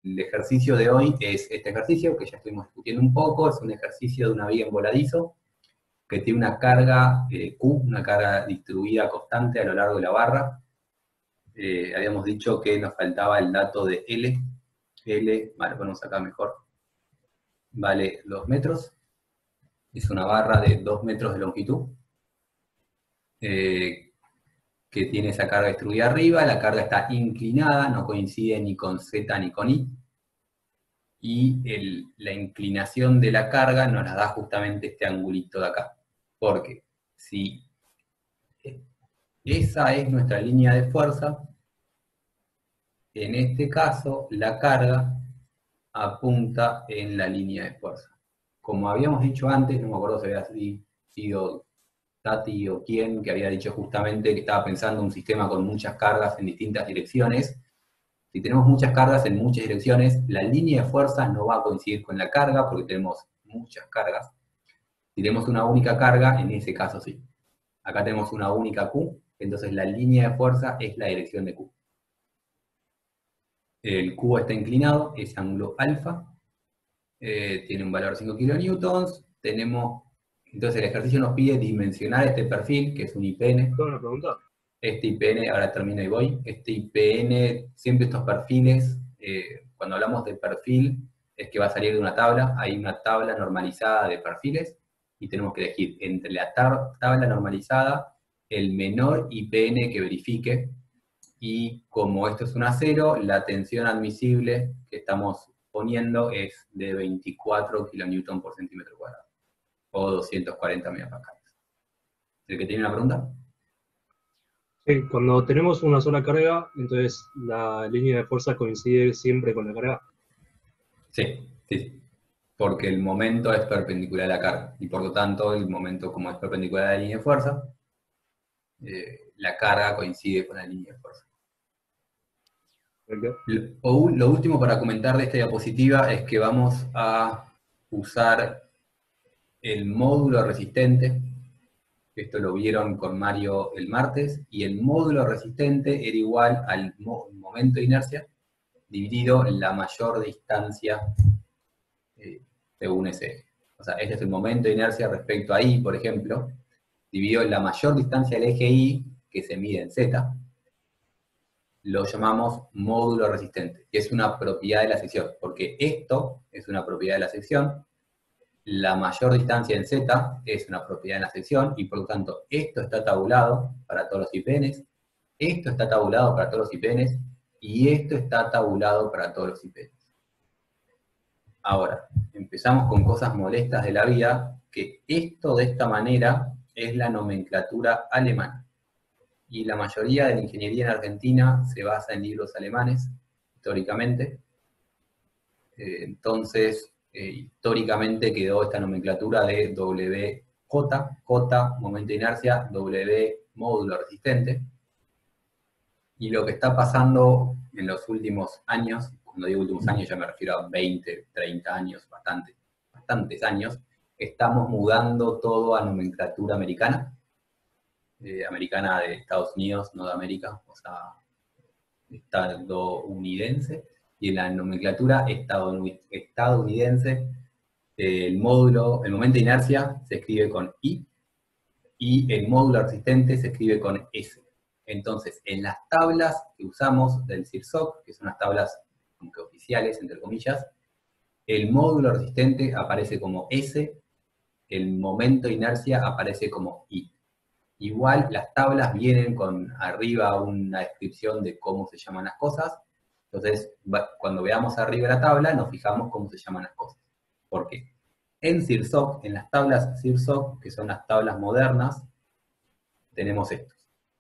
ejercicio de hoy es este ejercicio, que ya estuvimos discutiendo un poco, es un ejercicio de una viga en voladizo, que tiene una carga Q, una carga distribuida constante a lo largo de la barra. Habíamos dicho que nos faltaba el dato de L. L, vale, ponemos acá mejor, vale 2 metros. Es una barra de 2 metros de longitud, que tiene esa carga distribuida arriba, la carga está inclinada, no coincide ni con Z ni con I, y la inclinación de la carga nos la da justamente este angulito de acá, porque si esa es nuestra línea de fuerza, en este caso la carga apunta en la línea de fuerza. Como habíamos dicho antes, no me acuerdo si había sido Tati o quién, que había dicho justamente que estaba pensando un sistema con muchas cargas en distintas direcciones. Si tenemos muchas cargas en muchas direcciones, la línea de fuerza no va a coincidir con la carga porque tenemos muchas cargas. Si tenemos una única carga, en ese caso sí. Acá tenemos una única Q, entonces la línea de fuerza es la dirección de Q. El Q está inclinado, es ángulo alfa, tiene un valor de 5 kilonewtons, entonces el ejercicio nos pide dimensionar este perfil, que es un IPN. ¿Tengo una pregunta? Este IPN, ahora termino y voy, este IPN, siempre estos perfiles, cuando hablamos de perfil, es que va a salir de una tabla, hay una tabla normalizada de perfiles, y tenemos que elegir entre la tabla normalizada el menor IPN que verifique, y como esto es un acero, la tensión admisible que estamos poniendo es de 24 kN por centímetro cuadrado, o 240 megapascales. ¿El que tiene una pregunta? Sí, cuando tenemos una sola carga, entonces la línea de fuerza coincide siempre con la carga. Sí, sí. Porque el momento es perpendicular a la carga, y por lo tanto, el momento, como es perpendicular a la línea de fuerza, la carga coincide con la línea de fuerza. Lo último para comentar de esta diapositiva es que vamos a usar el módulo resistente. Esto lo vieron con Mario el martes, y el módulo resistente era igual al momento de inercia dividido en la mayor distancia según ese eje. O sea, este es el momento de inercia respecto a I, por ejemplo, dividido en la mayor distancia del eje Y, que se mide en Z, lo llamamos módulo resistente, que es una propiedad de la sección, porque esto es una propiedad de la sección, la mayor distancia en Z es una propiedad de la sección, y por lo tanto, esto está tabulado para todos los IPNs, esto está tabulado para todos los IPNs, y esto está tabulado para todos los IPNs. Ahora, empezamos con cosas molestas de la vida, que esto de esta manera es la nomenclatura alemana. Y la mayoría de la ingeniería en Argentina se basa en libros alemanes, históricamente. Entonces, históricamente quedó esta nomenclatura de WJ, J, momento de inercia, W, módulo resistente. Y lo que está pasando en los últimos años, cuando digo últimos años ya me refiero a 20, 30 años, bastantes años, estamos mudando todo a nomenclatura americana, americana de Estados Unidos, no de América, o sea, estadounidense, y en la nomenclatura estadounidense, el momento de inercia se escribe con I, y el módulo resistente se escribe con S. Entonces, en las tablas que usamos del CIRSOC, que son las tablas como que oficiales, entre comillas, el módulo resistente aparece como S, el momento de inercia aparece como I. Igual las tablas vienen con arriba una descripción de cómo se llaman las cosas, entonces cuando veamos arriba la tabla nos fijamos cómo se llaman las cosas. ¿Por qué? En CIRSOC, en las tablas CIRSOC, que son las tablas modernas, tenemos estos.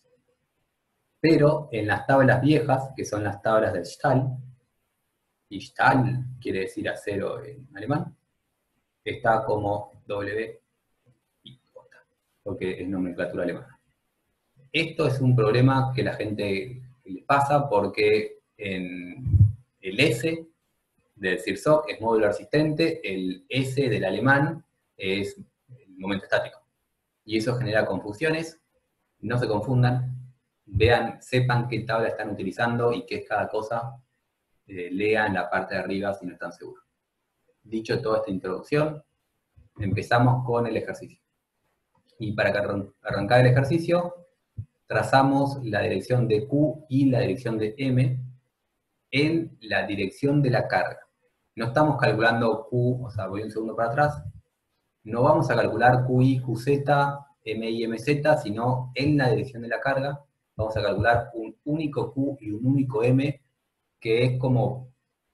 Pero en las tablas viejas, que son las tablas del Stahl, y Stahl quiere decir acero en alemán, está como W y J, porque es nomenclatura alemana. Esto es un problema que la gente le pasa porque en el S del CIRSOC es módulo resistente, el S del alemán es el momento estático. Y eso genera confusiones, no se confundan, vean, sepan qué tabla están utilizando y qué es cada cosa, lean la parte de arriba si no están seguros. Dicho toda esta introducción, empezamos con el ejercicio. Y para arrancar el ejercicio, trazamos la dirección de Q y la dirección de M en la dirección de la carga. No estamos calculando Q, o sea, voy un segundo para atrás, no vamos a calcular QI, QZ, MI, MZ, sino en la dirección de la carga vamos a calcular un único Q y un único M, que es como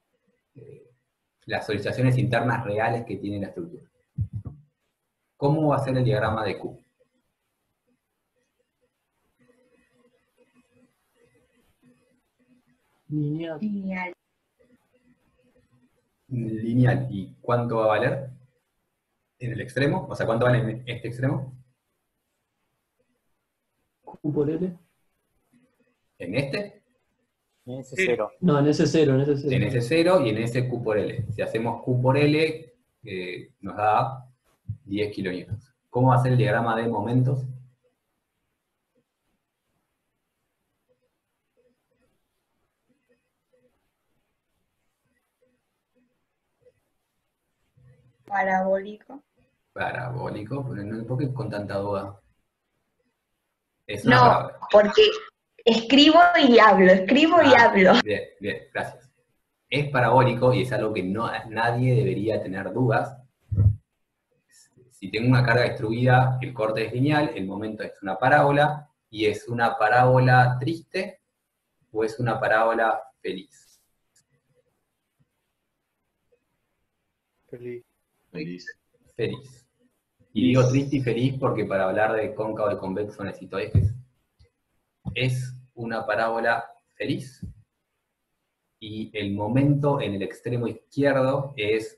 las solicitaciones internas reales que tiene la estructura. ¿Cómo va a ser el diagrama de Q? Lineal. Lineal. ¿Y cuánto va a valer? En el extremo, o sea, ¿cuánto vale en este extremo? Q por L. ¿En este? En ese cero. No, en ese cero, en ese cero. En ese 0 y en ese Q por L. Si hacemos Q por L, nos da 10 kilonewtons. ¿Cómo va a ser el diagrama de momentos? Parabólico. Parabólico, pero ¿por qué con tanta duda? Es una No, palabra. porque escribo y hablo. Bien, bien, gracias. Es parabólico y es algo que nadie debería tener dudas. Si tengo una carga distribuida, el corte es lineal, el momento es una parábola, y es una parábola triste o es una parábola feliz. Feliz. Feliz. Y digo triste y feliz porque para hablar de cóncavo y convexo necesito ejes. Es una parábola feliz, y el momento en el extremo izquierdo es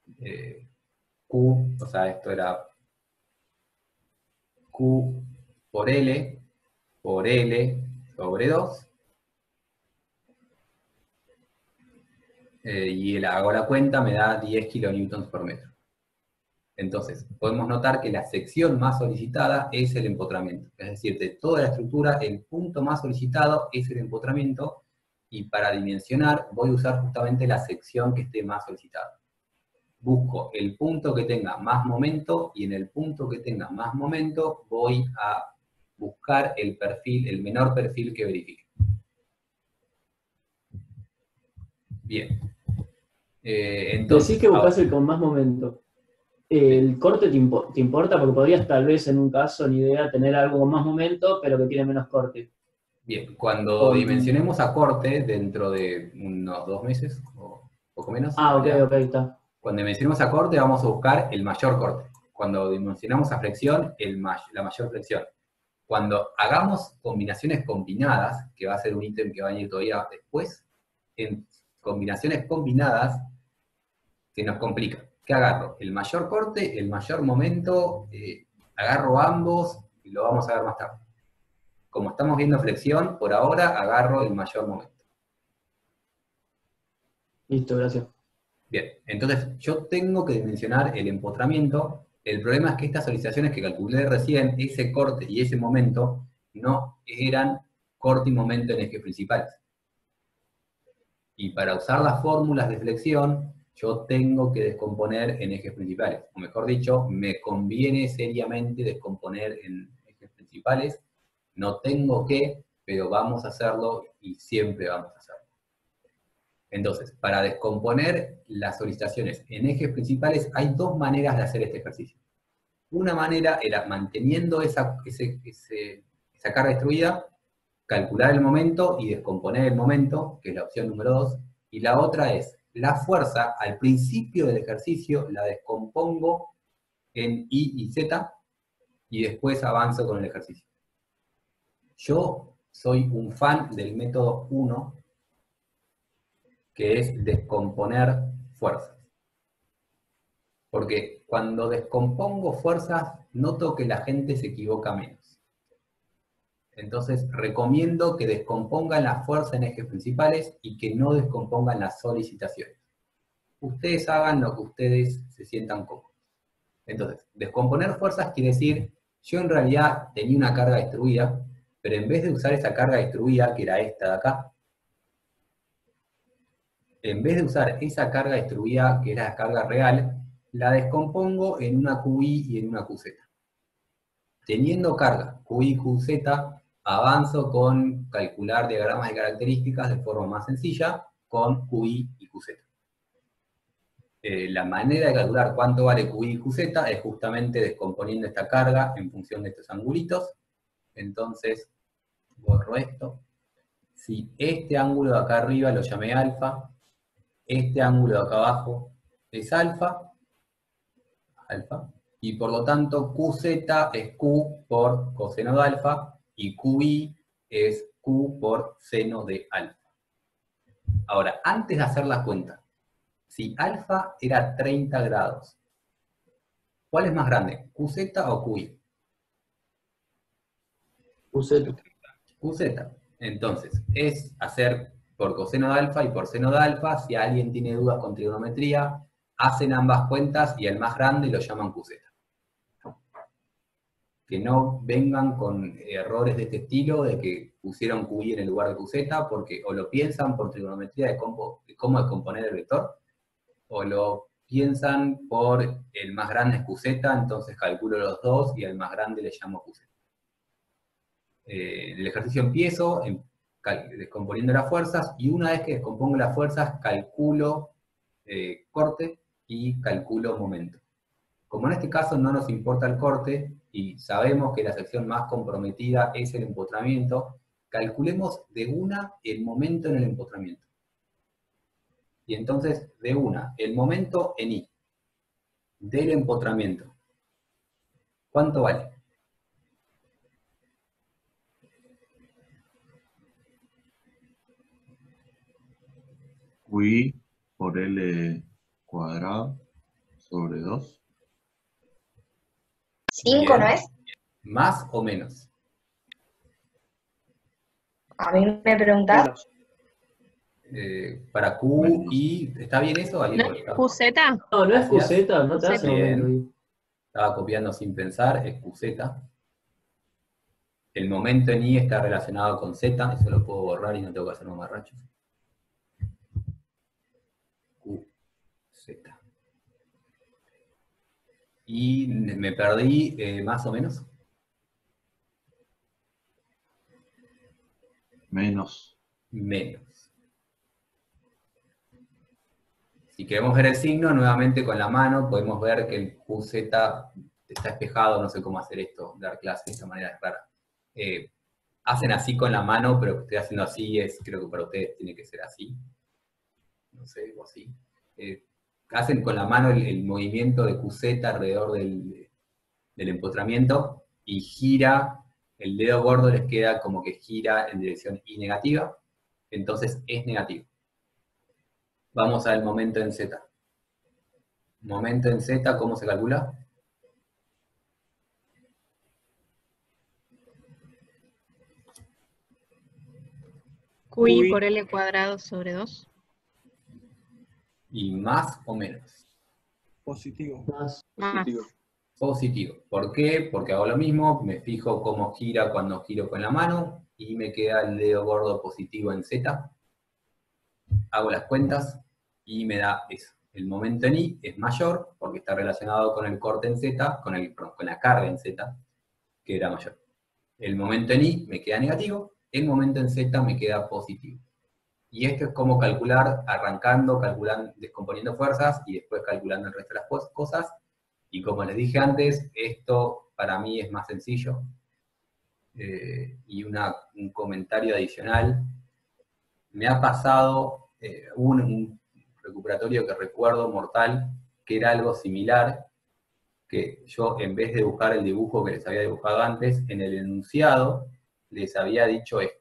Q, o sea, esto era Q por L sobre 2, y hago la cuenta, me da 10 kilonewtons por metro. Entonces, podemos notar que la sección más solicitada es el empotramiento. Es decir, de toda la estructura, el punto más solicitado es el empotramiento, y para dimensionar voy a usar justamente la sección que esté más solicitada. Busco el punto que tenga más momento, y en el punto que tenga más momento voy a buscar el perfil, el menor perfil que verifique. Bien. Entonces, Decís que buscas el con más momento. ¿El corte te importa? Porque podrías tal vez en un caso, ni idea, tener algo con más momento, pero que tiene menos corte. bien, cuando dimensionemos a corte, dentro de unos 2 meses, o poco menos. Ah, ok, está. Cuando dimensionemos a corte vamos a buscar el mayor corte. Cuando dimensionamos a flexión, la mayor flexión. Cuando hagamos combinaciones combinadas, que va a ser un ítem que va a venir todavía después, en combinaciones combinadas se nos complica. ¿Qué agarro? El mayor corte, el mayor momento, agarro ambos y lo vamos a ver más tarde. Como estamos viendo flexión, por ahora agarro el mayor momento. Listo, gracias. Bien, entonces yo tengo que dimensionar el empotramiento. El problema es que estas solicitaciones que calculé recién, ese corte y ese momento, no eran corte y momento en ejes principales. Y para usar las fórmulas de flexión, yo tengo que descomponer en ejes principales. O mejor dicho, me conviene seriamente descomponer en ejes principales. No tengo que, pero vamos a hacerlo y siempre vamos a hacerlo. Entonces, para descomponer las solicitaciones en ejes principales, hay 2 maneras de hacer este ejercicio. Una manera era manteniendo esa carga distribuida, calcular el momento y descomponer el momento, que es la opción número 2, y la otra es, la fuerza al principio del ejercicio la descompongo en I y Z, y después avanzo con el ejercicio. Yo soy un fan del método 1, que es descomponer fuerzas. Porque cuando descompongo fuerzas, noto que la gente se equivoca menos. Entonces, recomiendo que descompongan la fuerza en ejes principales y que no descompongan las solicitaciones. Ustedes hagan lo que ustedes se sientan cómodos. Entonces, descomponer fuerzas quiere decir, yo en realidad tenía una carga distribuida, pero en vez de usar esa carga distribuida, que era esta de acá, en vez de usar esa carga distribuida, que es la carga real, la descompongo en una QI y en una QZ. Teniendo carga QI y QZ, avanzo con calcular diagramas de características de forma más sencilla con QI y QZ. La manera de calcular cuánto vale QI y QZ es justamente descomponiendo esta carga en función de estos angulitos. Entonces, borro esto. Si este ángulo de acá arriba lo llamé alfa, este ángulo de acá abajo es alfa, y por lo tanto QZ es Q por coseno de alfa, y QI es Q por seno de alfa. Ahora, antes de hacer la cuenta, si alfa era 30 grados, ¿cuál es más grande, QZ o QI? QZ. QZ. Entonces, es hacer por coseno de alfa y por seno de alfa. Si alguien tiene dudas con trigonometría, hacen ambas cuentas y el más grande lo llaman QZ. Que no vengan con errores de este estilo, de que pusieron QI en el lugar de QZ, porque o lo piensan por trigonometría de cómo descomponer el vector, o lo piensan por el más grande es QZ, entonces calculo los dos y al más grande le llamo QZ. El ejercicio empiezo descomponiendo las fuerzas, y una vez que descompongo las fuerzas, calculo corte y calculo momento. Como en este caso no nos importa el corte, y sabemos que la sección más comprometida es el empotramiento, calculemos de una el momento en el empotramiento. Y entonces, de una, el momento en I, del empotramiento. ¿Cuánto vale? QI por L cuadrado sobre 2. 5, ¿no es? ¿Más o menos? A mí me preguntás. Para Q, I, ¿está bien eso? ¿No ¿Alguien? es QZ? No, no es Gracias. QZ, no te hace Bien. momento ahí. Estaba copiando sin pensar, es QZ. El momento en I está relacionado con Z, eso lo puedo borrar y no tengo que hacer mamarrachos. QZ. Y me perdí más o menos. Menos. Menos. Si queremos ver el signo, nuevamente con la mano, podemos ver que el QZ está espejado, no sé cómo hacer esto, dar clase de esta manera es rara. Hacen así con la mano, pero que estoy haciendo así, creo que para ustedes tiene que ser así. No sé, o así. Hacen con la mano el movimiento de QZ alrededor del empotramiento, y gira, el dedo gordo les queda como que gira en dirección I negativa, entonces es negativo. Vamos al momento en Z. Momento en Z, ¿cómo se calcula? QI por L cuadrado sobre 2. Y más o menos. Positivo. Más. Más. Positivo. ¿Por qué? Porque hago lo mismo, me fijo cómo gira cuando giro con la mano, y me queda el dedo gordo positivo en Z. Hago las cuentas, y me da eso. El momento en I es mayor, porque está relacionado con el corte en Z, con la carga en Z, que era mayor. El momento en I me queda negativo, el momento en Z me queda positivo. Y esto es como calcular, arrancando, calculando, descomponiendo fuerzas, y después calculando el resto de las cosas. Y como les dije antes, esto para mí es más sencillo. Y un comentario adicional. Me ha pasado un recuperatorio que recuerdo mortal, que era algo similar, que yo, en vez de dibujar el dibujo que les había dibujado antes, en el enunciado les había dicho esto.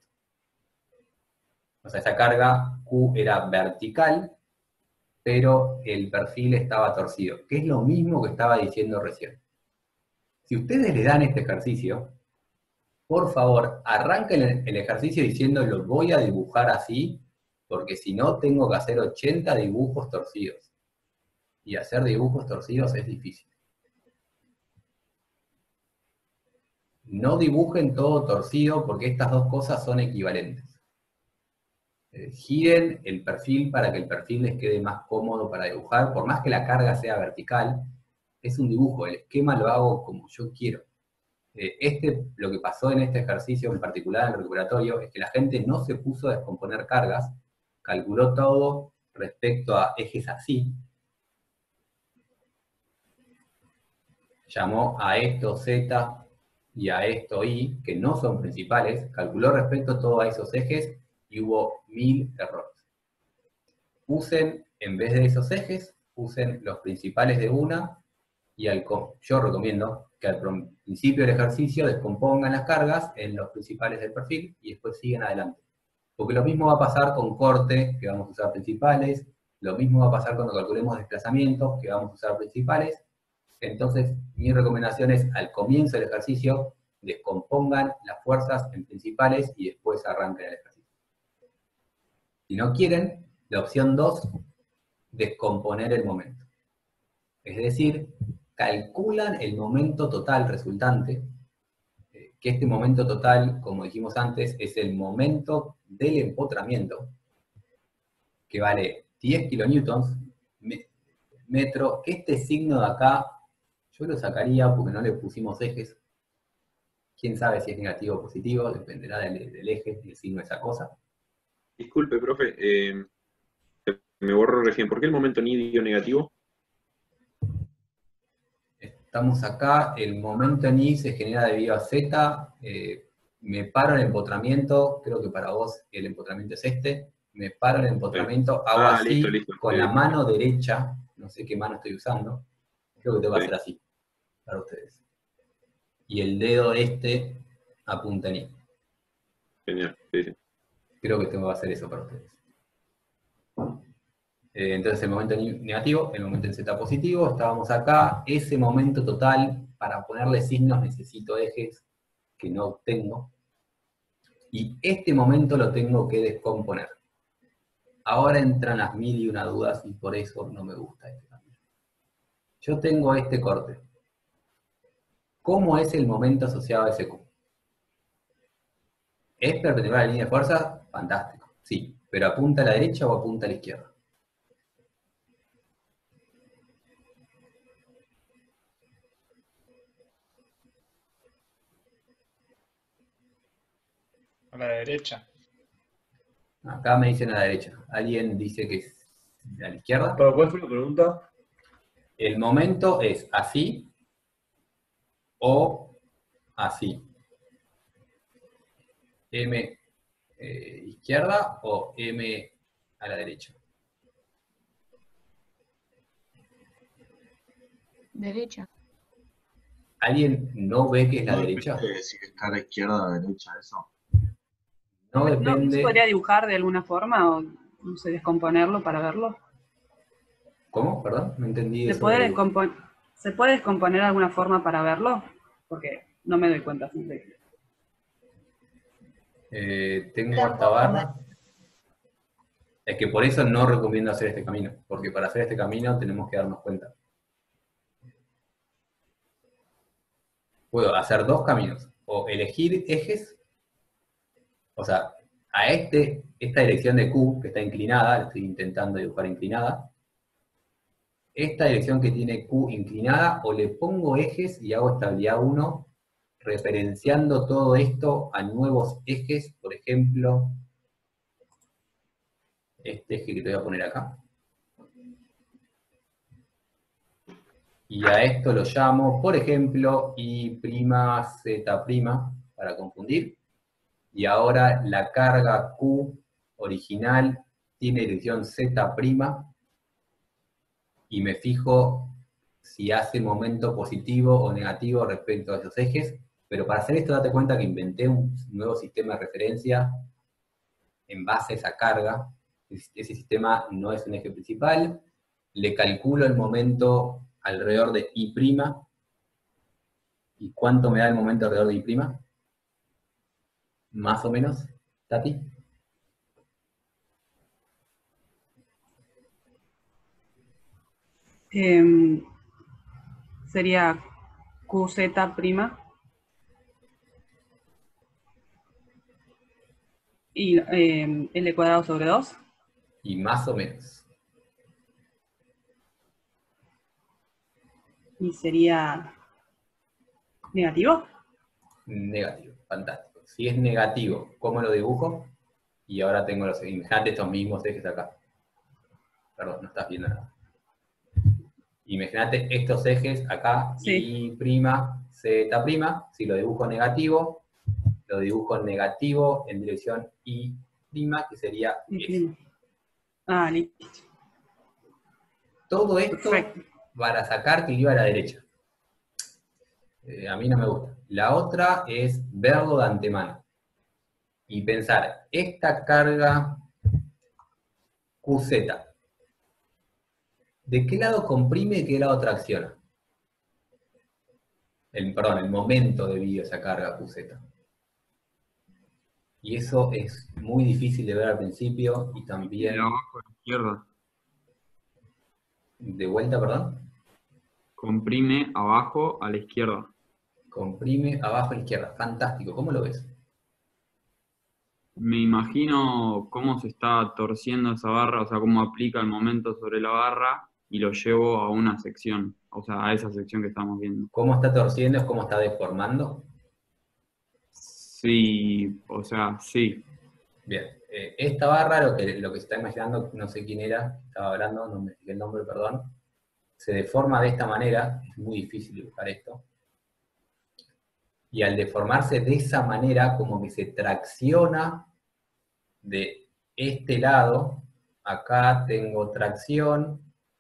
O sea, esa carga Q era vertical, pero el perfil estaba torcido, que es lo mismo que estaba diciendo recién. Si ustedes le dan este ejercicio, por favor, arranquen el ejercicio diciendo lo voy a dibujar así, porque si no tengo que hacer 80 dibujos torcidos. Y hacer dibujos torcidos es difícil. No dibujen todo torcido, porque estas dos cosas son equivalentes. giren el perfil para que el perfil les quede más cómodo para dibujar. Por más que la carga sea vertical, es un dibujo, el esquema lo hago como yo quiero. Lo que pasó en este ejercicio en particular, en el recuperatorio, es que la gente no se puso a descomponer cargas, calculó todo respecto a ejes así, llamó a esto Z y a esto Y, que no son principales, calculó respecto todo a esos ejes y hubo 1000 errores. Usen, en vez de esos ejes, usen los principales de una, y yo recomiendo que al principio del ejercicio descompongan las cargas en los principales del perfil y después siguen adelante. Porque lo mismo va a pasar con corte, que vamos a usar principales, lo mismo va a pasar cuando calculemos desplazamientos, que vamos a usar principales. Entonces, mi recomendación es, al comienzo del ejercicio, descompongan las fuerzas en principales y después arranquen el ejercicio. Si no quieren, la opción 2, descomponer el momento. Es decir, calculan el momento total resultante, que este momento total, como dijimos antes, es el momento del empotramiento, que vale 10 kilonewtons, metro. Este signo de acá, yo lo sacaría porque no le pusimos ejes. Quién sabe si es negativo o positivo, dependerá del eje y el signo de esa cosa. Disculpe, profe, me borró recién. ¿Por qué el momento ni dio negativo? Estamos acá, el momento en I se genera debido a Z, me paro el empotramiento, creo que para vos el empotramiento es este, me paro el empotramiento, hago así, listo, con la mano derecha, no sé qué mano estoy usando, creo que tengo que hacer así, para ustedes. Y el dedo este apunta en I. Genial, sí. Creo que tengo que hacer eso para ustedes. Entonces el momento negativo, el momento en Z positivo, estábamos acá, ese momento total, para ponerle signos necesito ejes que no tengo, y este momento lo tengo que descomponer. Ahora entran las 1001 dudas y por eso no me gusta este camino. Yo tengo este corte. ¿Cómo es el momento asociado a ese Q? ¿Es perpendicular a la línea de fuerza? Fantástico, sí, pero ¿apunta a la derecha o apunta a la izquierda? A la derecha. Acá me dicen a la derecha. ¿Alguien dice que es a la izquierda? ¿Pero cuál fue la pregunta? El momento es así o así. M izquierda o M a la derecha. Derecha. ¿Alguien no ve que es la derecha? Si está a la izquierda o a la derecha, eso. No ¿No se depende. podría dibujar de alguna forma o no sé, descomponerlo para verlo? ¿Cómo? Perdón, no entendí ¿Se eso. puede descomponer de alguna forma para verlo? Porque no me doy cuenta siempre. Tengo esta barra. Es que por eso no recomiendo hacer este camino, porque para hacer este camino tenemos que darnos cuenta. Puedo hacer dos caminos, o elegir ejes, o sea, a esta dirección de Q, que está inclinada, la estoy intentando dibujar inclinada, esta dirección que tiene Q inclinada, o le pongo ejes y hago estabilidad 1, referenciando todo esto a nuevos ejes, por ejemplo, este eje que te voy a poner acá. Y a esto lo llamo, por ejemplo, I', Z', para confundir. Y ahora la carga Q original tiene dirección Z', y me fijo si hace momento positivo o negativo respecto a esos ejes. Pero para hacer esto, date cuenta que inventé un nuevo sistema de referencia en base a esa carga. Ese sistema no es un eje principal. Le calculo el momento alrededor de I'. ¿Y cuánto me da el momento alrededor de I'? Más o menos, Tati. Sería QZ'. Y L cuadrado sobre 2. Y más o menos. Y sería negativo. Negativo, fantástico. Si es negativo, ¿cómo lo dibujo? Y ahora tengo los, imagínate estos mismos ejes acá. Perdón, no estás viendo nada. Imagínate estos ejes acá, Sí. Y', Z', si lo dibujo negativo, lo dibujo negativo en dirección Y', que sería S. Ah, listo. Todo esto Perfecto. para sacar que iba a la derecha. A mí no me gusta. La otra es verlo de antemano. Y pensar, esta carga QZ, ¿de qué lado comprime y de qué lado tracciona? El momento de esa carga QZ. Y eso es muy difícil de ver al principio y también... De abajo a la izquierda. De vuelta, perdón. Comprime abajo a la izquierda. Comprime abajo a la izquierda. Fantástico. ¿Cómo lo ves? Me imagino cómo se está torciendo esa barra, o sea, cómo aplica el momento sobre la barra y lo llevo a una sección, o sea, a esa sección que estamos viendo. ¿Cómo está torciendo? ¿Es cómo está deformando? Sí, o sea, sí. Bien. Esta barra, lo que se está imaginando, no sé quién era, estaba hablando, no me fijé el nombre, perdón, se deforma de esta manera, es muy difícil dibujar esto. Y al deformarse de esa manera, como que se tracciona de este lado, acá tengo tracción,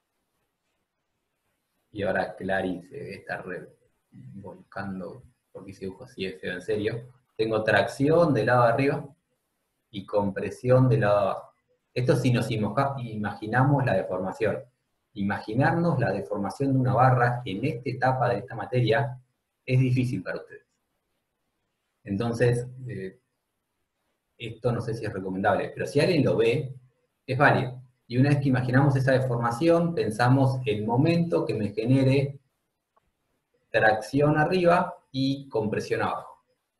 y ahora Clarice debe estar volcando, porque ese dibujo así es feo, en serio. Tengo tracción del lado de arriba y compresión del lado de abajo. Esto si nos imaginamos la deformación. Imaginarnos la deformación de una barra en esta etapa de esta materia es difícil para ustedes. Entonces, esto no sé si es recomendable, pero si alguien lo ve, es válido. Y una vez que imaginamos esa deformación, pensamos el momento que me genere tracción arriba y compresión abajo.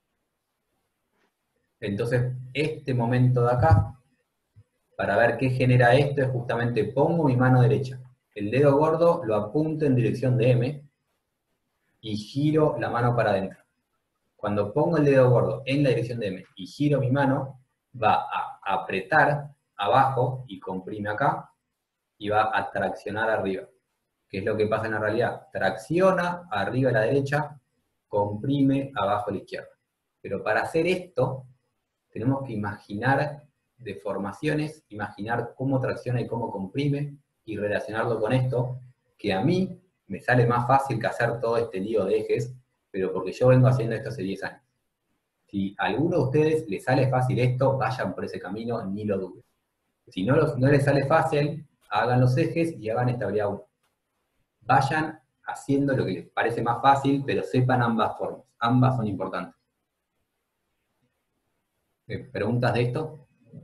Entonces, este momento de acá, para ver qué genera esto, es justamente pongo mi mano derecha. El dedo gordo lo apunto en dirección de M y giro la mano para adentro. Cuando pongo el dedo gordo en la dirección de M y giro mi mano, va a apretar abajo y comprime acá, y va a traccionar arriba. ¿Qué es lo que pasa en la realidad? Tracciona arriba a la derecha, comprime abajo a la izquierda. Pero para hacer esto, tenemos que imaginar deformaciones, imaginar cómo tracciona y cómo comprime, y relacionarlo con esto, que a mí me sale más fácil que hacer todo este lío de ejes, pero porque yo vengo haciendo esto hace 10 años. Si a alguno de ustedes les sale fácil esto, vayan por ese camino, ni lo duden. Si no les sale fácil, hagan los ejes y hagan estabilidad 1. Vayan haciendo lo que les parece más fácil, pero sepan ambas formas. Ambas son importantes. ¿Preguntas de esto?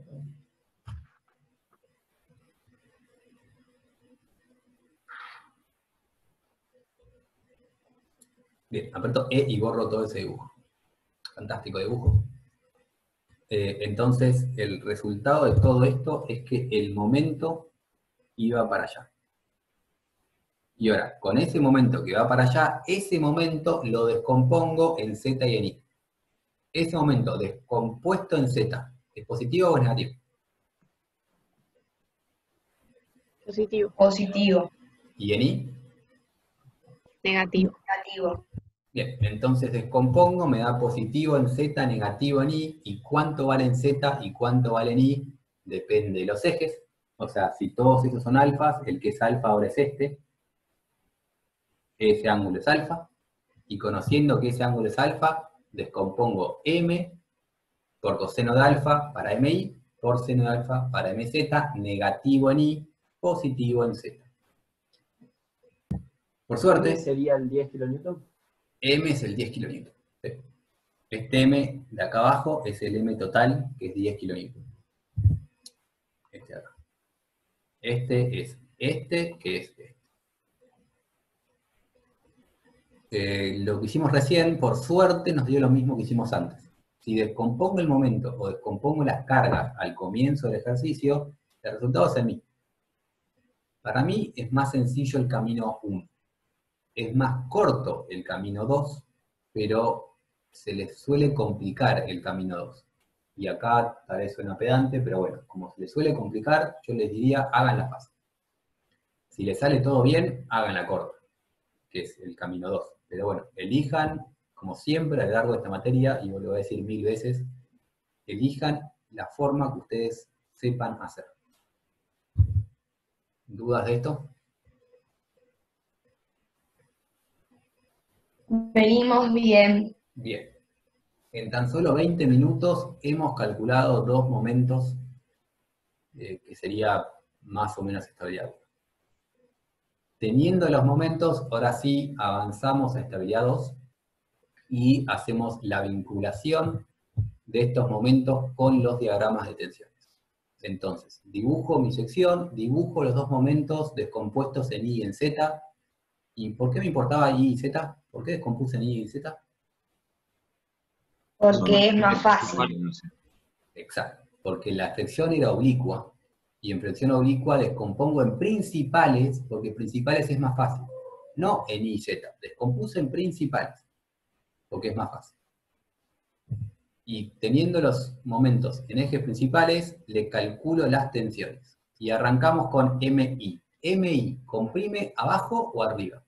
Bien, aprieto E y borro todo ese dibujo. Fantástico dibujo. Entonces, el resultado de todo esto es que el momento iba para allá. Y ahora, con ese momento que va para allá, ese momento lo descompongo en Z y en Y. Ese momento descompuesto en Z, ¿es positivo o es negativo? Positivo. Positivo. ¿Y en Y? Negativo. Negativo. Bien, entonces descompongo, me da positivo en Z, negativo en Y, y cuánto vale en Z y cuánto vale en Y, depende de los ejes. O sea, si todos esos son alfas, el que es alfa ahora es ese ángulo es alfa, y conociendo que ese ángulo es alfa, descompongo M por coseno de alfa para MI, por seno de alfa para MZ, negativo en Y, positivo en Z. Por suerte, ¿Sería el 10 kilonewton? M es el 10 kilonewton. Este M de acá abajo es el M total, que es 10 kilonewton. Este de acá. Este es este, que es este. Lo que hicimos recién, por suerte, nos dio lo mismo que hicimos antes. Si descompongo el momento o descompongo las cargas al comienzo del ejercicio, el resultado es el mismo. Para mí es más sencillo el camino 1. Es más corto el camino 2, pero se les suele complicar el camino 2. Y acá tal vez suena pedante, pero bueno, como se les suele complicar, yo les diría, háganla fácil. Si les sale todo bien, háganla corta, que es el camino 2. Pero bueno, elijan, como siempre a lo largo de esta materia, y lo voy a decir 1000 veces, elijan la forma que ustedes sepan hacer. ¿Dudas de esto? Venimos bien. Bien. En tan solo 20 minutos hemos calculado 2 momentos que sería más o menos estabilidad. Teniendo los momentos, ahora sí avanzamos a estabilidad 2 y hacemos la vinculación de estos momentos con los diagramas de tensiones. Entonces, dibujo mi sección, dibujo los 2 momentos descompuestos en I y en Z. ¿Y por qué me importaba I y Z? ¿Por qué descompuse en I y Z? Porque es más fácil. Exacto, porque la flexión era oblicua, y en flexión oblicua descompongo en principales, porque principales es más fácil. No en I y Z, descompuse en principales, porque es más fácil. Y teniendo los momentos en ejes principales, le calculo las tensiones. Y arrancamos con MI. MI, ¿comprime abajo o arriba?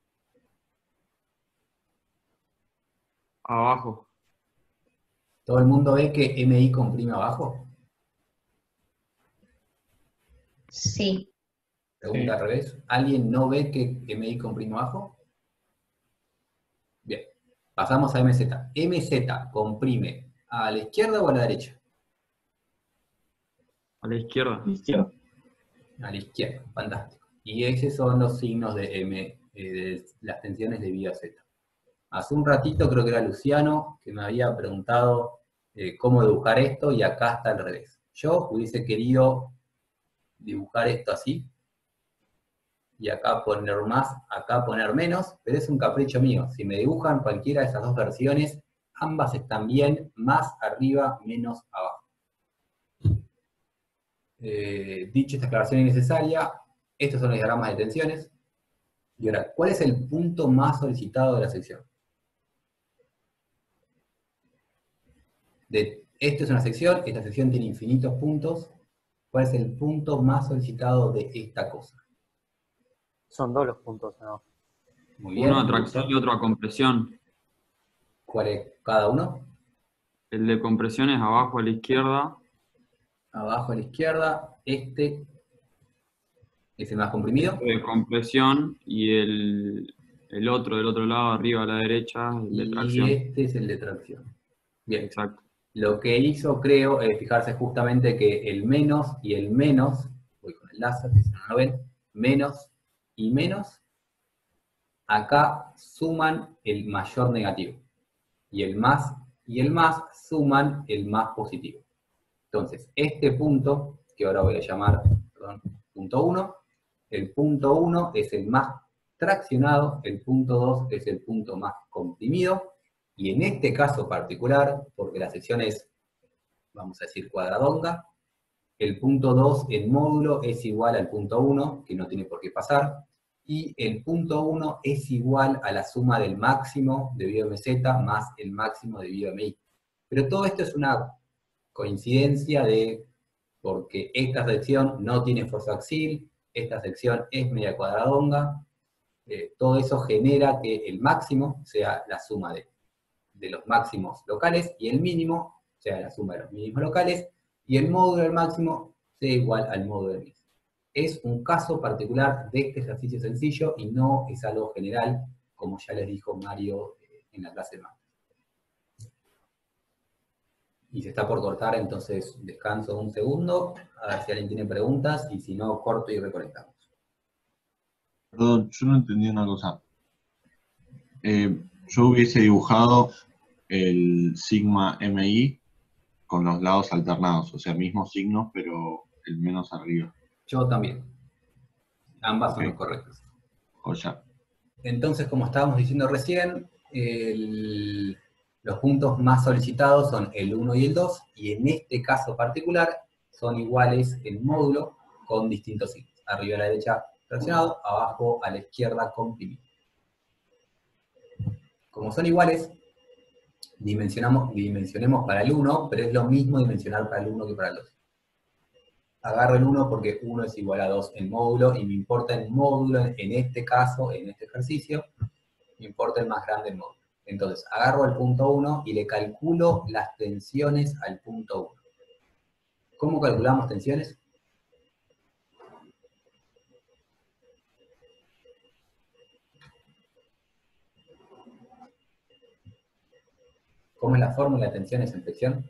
Abajo. ¿Todo el mundo ve que MI comprime abajo? Sí. Pregunta al revés. ¿Alguien no ve que MI comprime abajo? Bien. Pasamos a MZ. MZ comprime ¿a la izquierda o a la derecha? A la izquierda. Izquierda. A la izquierda, fantástico. Y esos son los signos de M, de las tensiones debido a Z. Hace un ratito creo que era Luciano que me había preguntado cómo dibujar esto, y acá está al revés. Yo hubiese querido dibujar esto así, y acá poner más, acá poner menos, pero es un capricho mío. Si me dibujan cualquiera de esas 2 versiones, ambas están bien, más arriba, menos abajo. Dicho esta aclaración innecesaria, estos son los diagramas de tensiones. Y ahora, ¿cuál es el punto más solicitado de la sección? Esto es una sección, esta sección tiene infinitos puntos. ¿Cuál es el punto más solicitado de esta cosa? Son 2 los puntos, ¿no? Muy bien. Uno a tracción y otro a compresión. ¿Cuál es cada uno? El de compresión es abajo a la izquierda. Abajo a la izquierda, este es el más comprimido. El de compresión y el otro del otro lado, arriba a la derecha, el de tracción. Y este es el de tracción. Bien. Exacto. Lo que hizo, creo, es fijarse justamente que el menos y el menos, voy con el láser, que si no lo ven, menos y menos, acá suman el mayor negativo. Y el más suman el más positivo. Entonces, este punto, que ahora voy a llamar, perdón, punto 1, el punto 1 es el más traccionado, el punto 2 es el punto más comprimido, y en este caso particular, porque la sección es, vamos a decir, cuadradonga, el punto 2 en módulo es igual al punto 1, que no tiene por qué pasar, y el punto 1 es igual a la suma del máximo debido a MZ más el máximo debido a MI. Pero todo esto es una coincidencia porque esta sección no tiene fuerza axial, esta sección es media cuadradonga, todo eso genera que el máximo sea la suma de los máximos locales, y el mínimo sea la suma de los mínimos locales, y el módulo del máximo sea igual al módulo del mínimo. Es un caso particular de este ejercicio sencillo, y no es algo general, como ya les dijo Mario en la clase de máquinas. Y se está por cortar, entonces descanso un segundo, a ver si alguien tiene preguntas, y si no, corto y reconectamos. Perdón, yo no entendí una cosa. Yo hubiese dibujado el sigma MI con los lados alternados, o sea, mismos signos, pero el menos arriba. Yo también. Ambas son correctas. O ya. Entonces, como estábamos diciendo recién, el Los puntos más solicitados son el 1 y el 2, y en este caso particular son iguales en módulo con distintos signos. Arriba a la derecha fraccionado, abajo a la izquierda comprimido. Como son iguales, dimensionemos para el 1, pero es lo mismo dimensionar para el 1 que para el 2. Agarro el 1 porque 1 es igual a 2 en módulo, y me importa el módulo, en este caso, en este ejercicio, me importa el más grande en módulo. Entonces, agarro el punto 1 y le calculo las tensiones al punto 1. ¿Cómo calculamos tensiones? ¿Cómo es la fórmula de tensiones en fricción?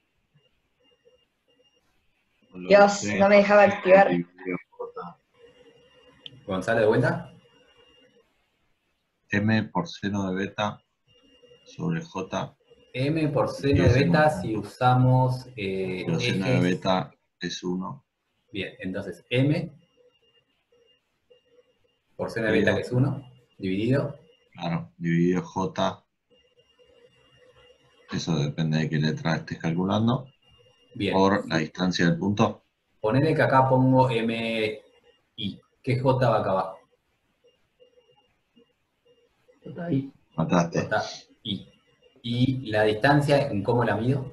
Dios, no me dejaba activar. Gonzalo, de vuelta. M por seno de beta sobre J. M por seno de beta si usamos Pero seno de ejes. beta es 1. Bien, entonces M por seno de beta, que es 1, dividido. Claro, dividido J. Eso depende de qué letra estés calculando. Bien. Por la distancia del punto. Ponele que acá pongo MI. ¿Qué J va acá abajo? Ahí. Mataste. I. ¿Y la distancia, en cómo la mido?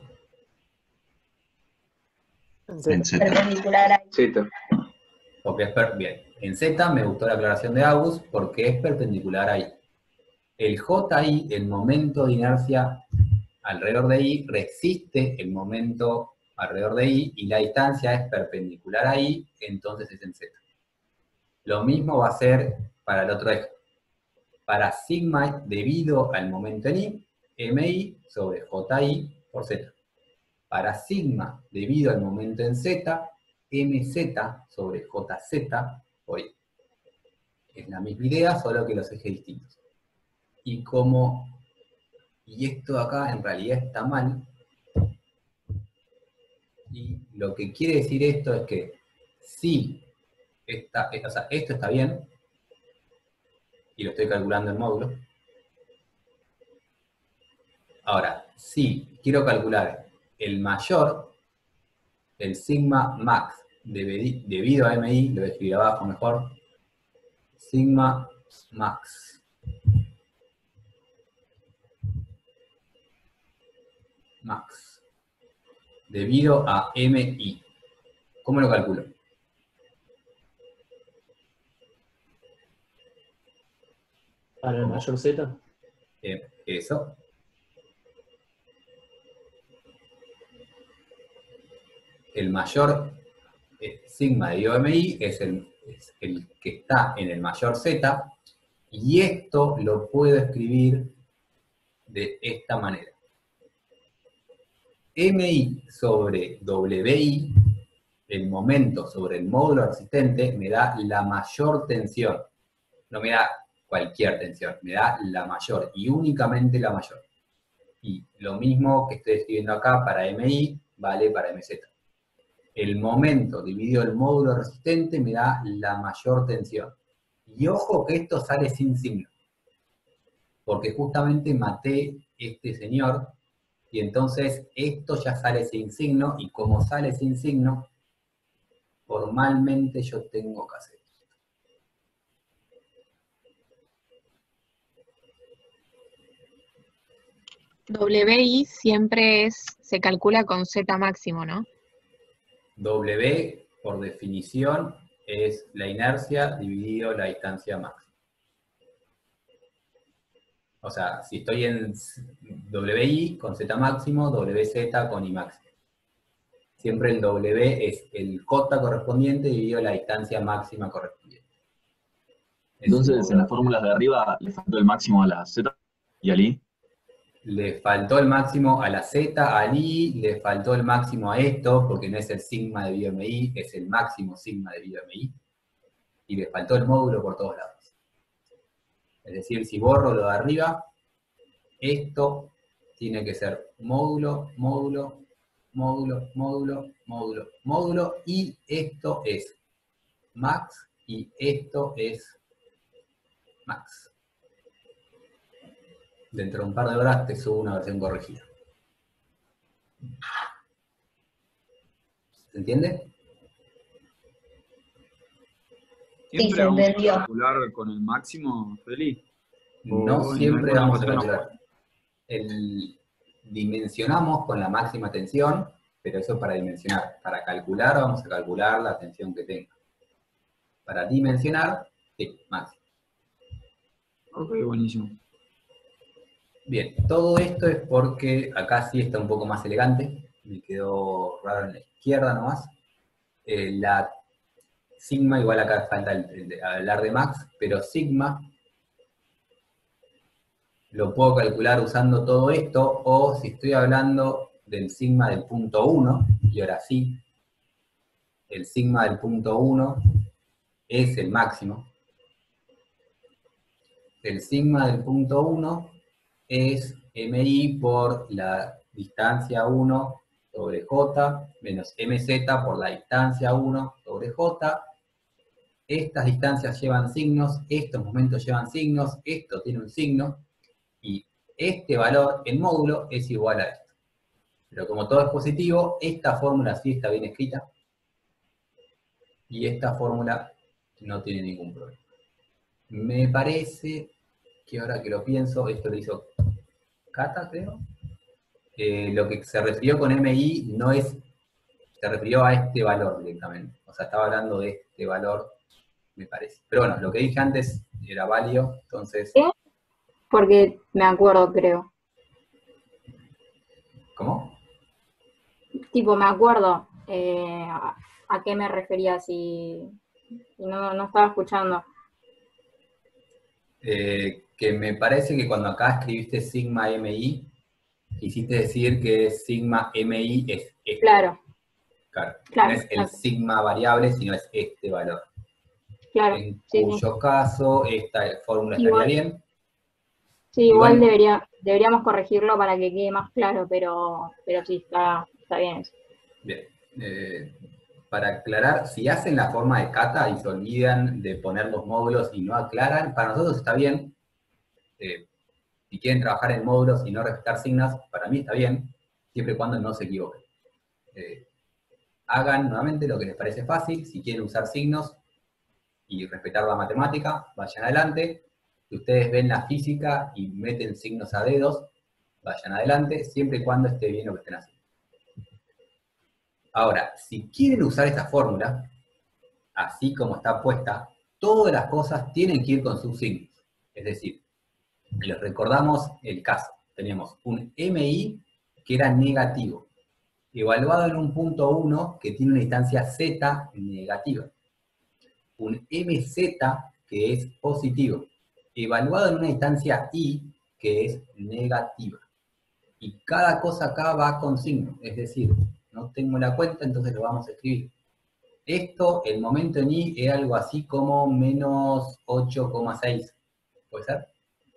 En Z. Perpendicular a Z. Porque es bien. En Z me gustó la aclaración de Agus porque es perpendicular a I. El JI, el momento de inercia alrededor de I, resiste el momento alrededor de I, y la distancia es perpendicular a I, entonces es en Z. Lo mismo va a ser para el otro eje. Para sigma debido al momento en I, MI sobre JI por Z. Para sigma debido al momento en Z, MZ sobre JZ por I. Es la misma idea, solo que los ejes distintos. Y esto acá en realidad está mal, y lo que quiere decir esto es que si esto está bien, y lo estoy calculando en módulo. Ahora, si quiero calcular el mayor, el sigma max debido a MI, lo voy a escribir abajo mejor, sigma max debido a MI. ¿Cómo lo calculo? Para el mayor Z. Eso. El mayor sigma de IOMI es el que está en el mayor Z, y esto lo puedo escribir de esta manera. MI sobre WI, el momento sobre el módulo resistente, me da la mayor tensión. No me da cualquier tensión, me da la mayor, y únicamente la mayor. Y lo mismo que estoy escribiendo acá para MI, vale para MZ. El momento dividido el módulo resistente me da la mayor tensión. Y ojo que esto sale sin signo, porque justamente maté este señor, y entonces esto ya sale sin signo, y como sale sin signo, formalmente yo tengo que hacer. WI siempre se calcula con Z máximo, ¿no? W, por definición, es la inercia dividido la distancia máxima. O sea, si estoy en WI con Z máximo, WZ con I máximo. Siempre el W es el J correspondiente dividido la distancia máxima correspondiente. Entonces, en las fórmulas de arriba, le faltó el máximo a la Z y al I. Le faltó el máximo a la Z, al I, le faltó el máximo a esto, porque no es el sigma debido a MI, es el máximo sigma debido a MI, y le faltó el módulo por todos lados. Es decir, si borro lo de arriba, esto tiene que ser módulo, módulo, módulo, módulo, módulo, módulo, y esto es max, y esto es max. Dentro de un par de horas te subo una versión corregida. ¿Se entiende? ¿Siempre se vamos a entendió. calcular con el máximo, Feli? No O en siempre alguna vamos a ocasión no. calcular. Dimensionamos con la máxima tensión, pero eso es para dimensionar. Para calcular, vamos a calcular la tensión que tenga. Para dimensionar, sí, máximo. Ok, buenísimo. Bien, todo esto es porque acá sí está un poco más elegante. Me quedó raro en la izquierda nomás. La sigma, igual acá falta hablar de max, pero sigma lo puedo calcular usando todo esto, o si estoy hablando del sigma del punto 1, y ahora sí, el sigma del punto 1 es el máximo. El sigma del punto 1 es MI por la distancia 1 sobre J, menos MZ por la distancia 1 sobre J. Estas distancias llevan signos, estos momentos llevan signos, esto tiene un signo, y este valor en módulo es igual a esto. Pero como todo es positivo, esta fórmula sí está bien escrita, y esta fórmula no tiene ningún problema. Me parece que ahora que lo pienso, esto lo hizo Cata, creo. Lo que se refirió con MI no es, se refirió a este valor directamente. O sea, estaba hablando de este valor, me parece. Pero bueno, lo que dije antes era válido, entonces... ¿Qué? Porque me acuerdo, creo. ¿Cómo? Tipo, me acuerdo a qué me refería si no estaba escuchando. Que me parece que cuando acá escribiste sigma MI, quisiste decir que sigma MI es este. Claro. Claro. Claro, No es el exacto. sigma variable, sino es este valor. Claro, En sí, cuyo caso, esta fórmula Igual- estaría bien. Sí, igual Igual- deberíamos corregirlo para que quede más claro, pero sí, está bien eso. Bien. Para aclarar, si hacen la forma de Kata y se olvidan de poner los módulos y no aclaran, para nosotros está bien. Si quieren trabajar en módulos y no respetar signos, para mí está bien, siempre y cuando no se equivoquen. Hagan nuevamente lo que les parece fácil. Si quieren usar signos y respetar la matemática, vayan adelante. Si ustedes ven la física y meten signos a dedos, vayan adelante, siempre y cuando esté bien lo que estén haciendo. Ahora, si quieren usar esta fórmula, así como está puesta, todas las cosas tienen que ir con sus signos. Es decir, les recordamos el caso. Tenemos un MI que era negativo, evaluado en un punto 1 que tiene una distancia Z negativa. Un MZ que es positivo, evaluado en una distancia I que es negativa. Y cada cosa acá va con signo, es decir, no tengo la cuenta, entonces lo vamos a escribir. Esto, el momento en I, es algo así como menos 8,6. ¿Puede ser?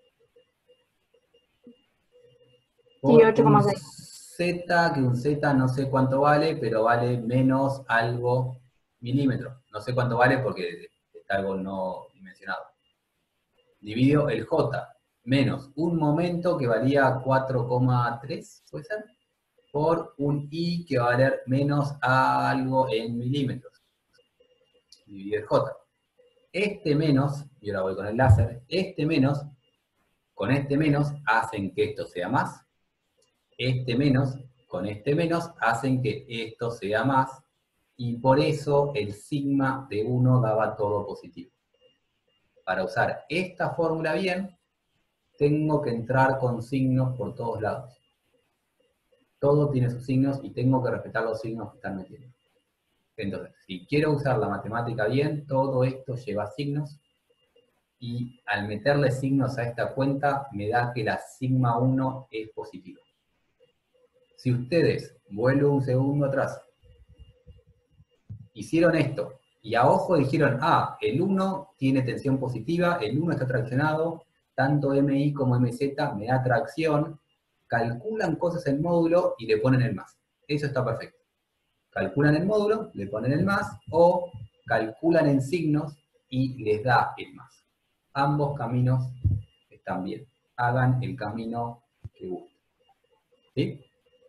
Sí, 8,6. Z, que un Z no sé cuánto vale, pero vale menos algo milímetros. No sé cuánto vale porque está algo no dimensionado. Divido el J menos un momento que valía 4,3, ¿puede ser? Por un I que va a valer menos algo en milímetros. Dividido el J. Este menos, y ahora voy con el láser, este menos, con este menos hacen que esto sea más. Este menos, con este menos, hacen que esto sea más, y por eso el sigma de 1 daba todo positivo. Para usar esta fórmula bien, tengo que entrar con signos por todos lados. Todo tiene sus signos y tengo que respetar los signos que están metiendo. Entonces, si quiero usar la matemática bien, todo esto lleva signos, y al meterle signos a esta cuenta, me da que la sigma 1 es positiva. Si ustedes, vuelvo un segundo atrás, hicieron esto, y a ojo dijeron, el 1 tiene tensión positiva, el 1 está traccionado, tanto MI como MZ me da tracción, calculan cosas en módulo y le ponen el más. Eso está perfecto. Calculan el módulo, le ponen el más, o calculan en signos y les da el más. Ambos caminos están bien. hagan el camino que gusten. ¿Sí?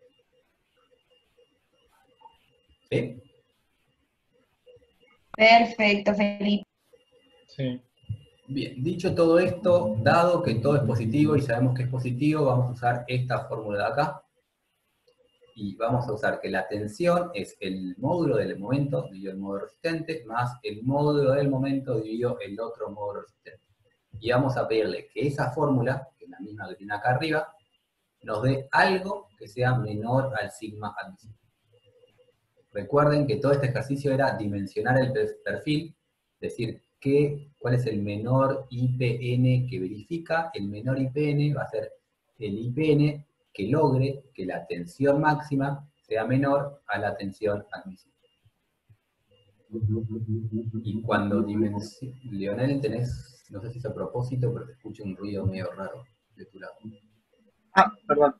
¿Sí? Perfecto, Felipe. Sí. Bien, dicho todo esto, dado que todo es positivo y sabemos que es positivo, vamos a usar esta fórmula de acá. Y vamos a usar que la tensión es el módulo del momento dividido el módulo resistente, más el módulo del momento dividido el otro módulo resistente. Y vamos a pedirle que esa fórmula, que es la misma que tiene acá arriba, nos dé algo que sea menor al sigma admisible. Recuerden que todo este ejercicio era dimensionar el perfil, es decir, cuál es el menor IPN que verifica. El menor IPN va a ser el IPN que logre que la tensión máxima sea menor a la tensión admisible. Y cuando Leonel, tenés, no sé si es a propósito, pero te escucho un ruido medio raro de tu lado. Ah, perdón.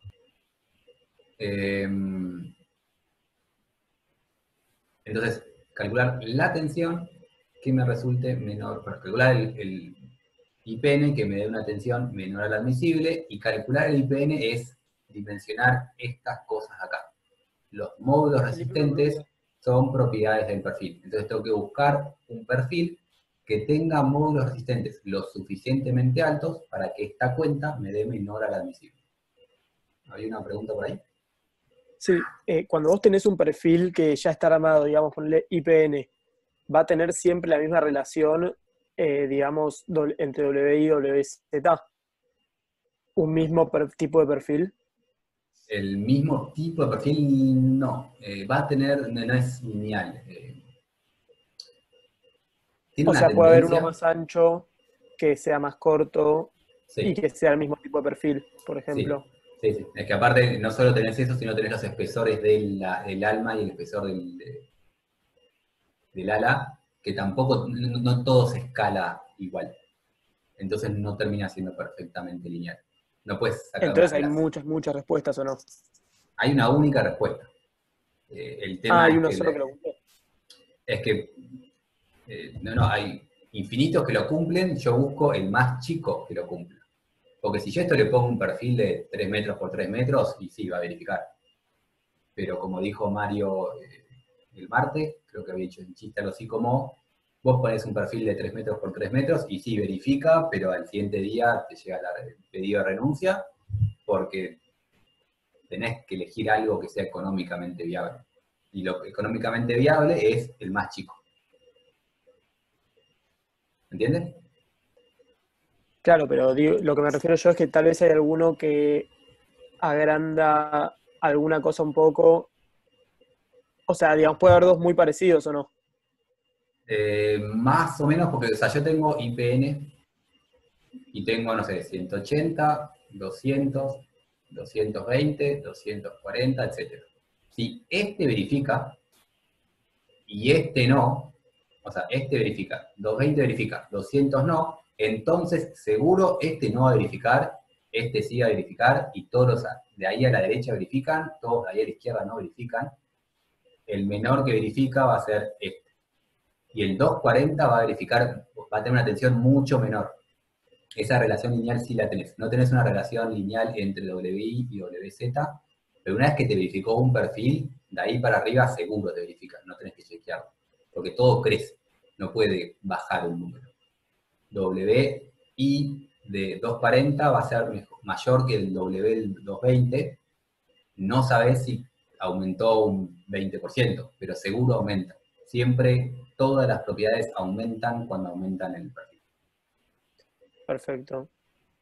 Entonces, calcular la tensión que me resulte menor, para calcular el IPN que me dé una tensión menor a la admisible, y calcular el IPN es dimensionar estas cosas acá. Los módulos resistentes son propiedades del perfil. Entonces tengo que buscar un perfil que tenga módulos resistentes lo suficientemente altos para que esta cuenta me dé menor a la admisible. ¿Hay una pregunta por ahí? Sí, cuando vos tenés un perfil que ya está armado, digamos, ponle IPN, ¿va a tener siempre la misma relación, digamos, entre WI y WZ? ¿Un mismo tipo de perfil? El mismo tipo de perfil no. Va a tener, no es lineal. Tiene O una sea, puede haber uno tendencia. más ancho, que sea más corto, Sí. y que sea el mismo tipo de perfil, por ejemplo. Sí, sí. Es que aparte no solo tenés eso, sino tenés los espesores del alma y el espesor del ala, que tampoco, no todo se escala igual. Entonces no termina siendo perfectamente lineal. No puedes sacar Entonces una hay clase. muchas respuestas, ¿o no? Hay una única respuesta. El tema hay es uno que solo que lo cumple. es que hay infinitos que lo cumplen, yo busco el más chico que lo cumpla. Porque si yo esto le pongo un perfil de 3 metros por 3 metros, y sí, va a verificar. Pero como dijo Mario el martes, creo que había dicho en chiste algo así como, vos ponés un perfil de 3 metros por 3 metros, y sí, verifica, pero al siguiente día te llega el pedido de renuncia, porque tenés que elegir algo que sea económicamente viable. Y lo económicamente viable es el más chico. ¿Entiendes? Claro, pero lo que me refiero yo es que tal vez hay alguno que agranda alguna cosa un poco. O sea, digamos, puede haber dos muy parecidos, ¿o no? Más o menos, porque o sea, yo tengo IPN y tengo, no sé, 180, 200, 220, 240, etc. Si este verifica y este no, o sea, este verifica, 220 verifica, 200 no, entonces seguro este no va a verificar, este sí va a verificar, y todos los de ahí a la derecha verifican, todos de ahí a la izquierda no verifican. El menor que verifica va a ser este. Y el 240 va a verificar, va a tener una tensión mucho menor. Esa relación lineal sí la tenés. No tenés una relación lineal entre WI y WZ, pero una vez que te verificó un perfil, de ahí para arriba seguro te verifica, no tenés que chequearlo. Porque todo crece, no puede bajar un número. WI de 240 va a ser mayor que el W del 220. No sabés si aumentó un 20%, pero seguro aumenta. Siempre todas las propiedades aumentan cuando aumentan el perfil. Perfecto.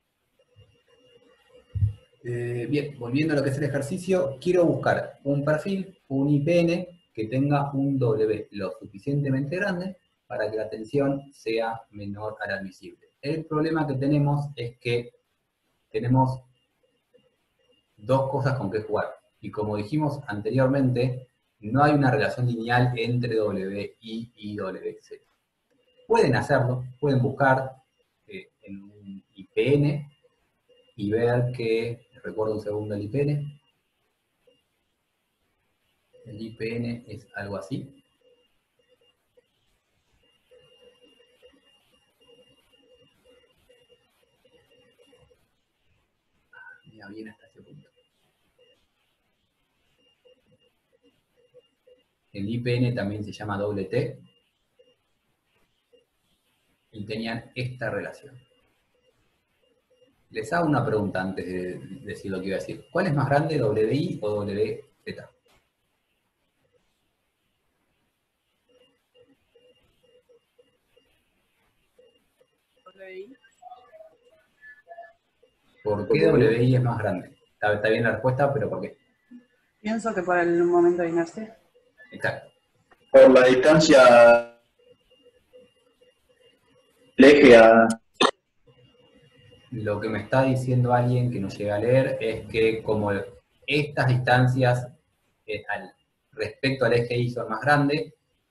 Bien, volviendo a lo que es el ejercicio, quiero buscar un perfil, un IPN, que tenga un W lo suficientemente grande para que la tensión sea menor a la admisible. El problema que tenemos es que tenemos dos cosas con que jugar. Y como dijimos anteriormente, no hay una relación lineal entre WI y WZ. Pueden hacerlo, pueden buscar en un IPN y ver que, recuerdo un segundo el IPN. El IPN es algo así. suena bien hasta ese punto. El IPN también se llama doble T. Y tenían esta relación. Les hago una pregunta antes de decir lo que iba a decir. ¿Cuál es más grande, WI o WZ? ¿Por qué WI es más grande? Está bien la respuesta, pero ¿por qué? Pienso que por el momento de inercia. Exacto. Por la distancia del eje a... Lo que me está diciendo alguien que no llega a leer es que como estas distancias respecto al eje Y son más grandes,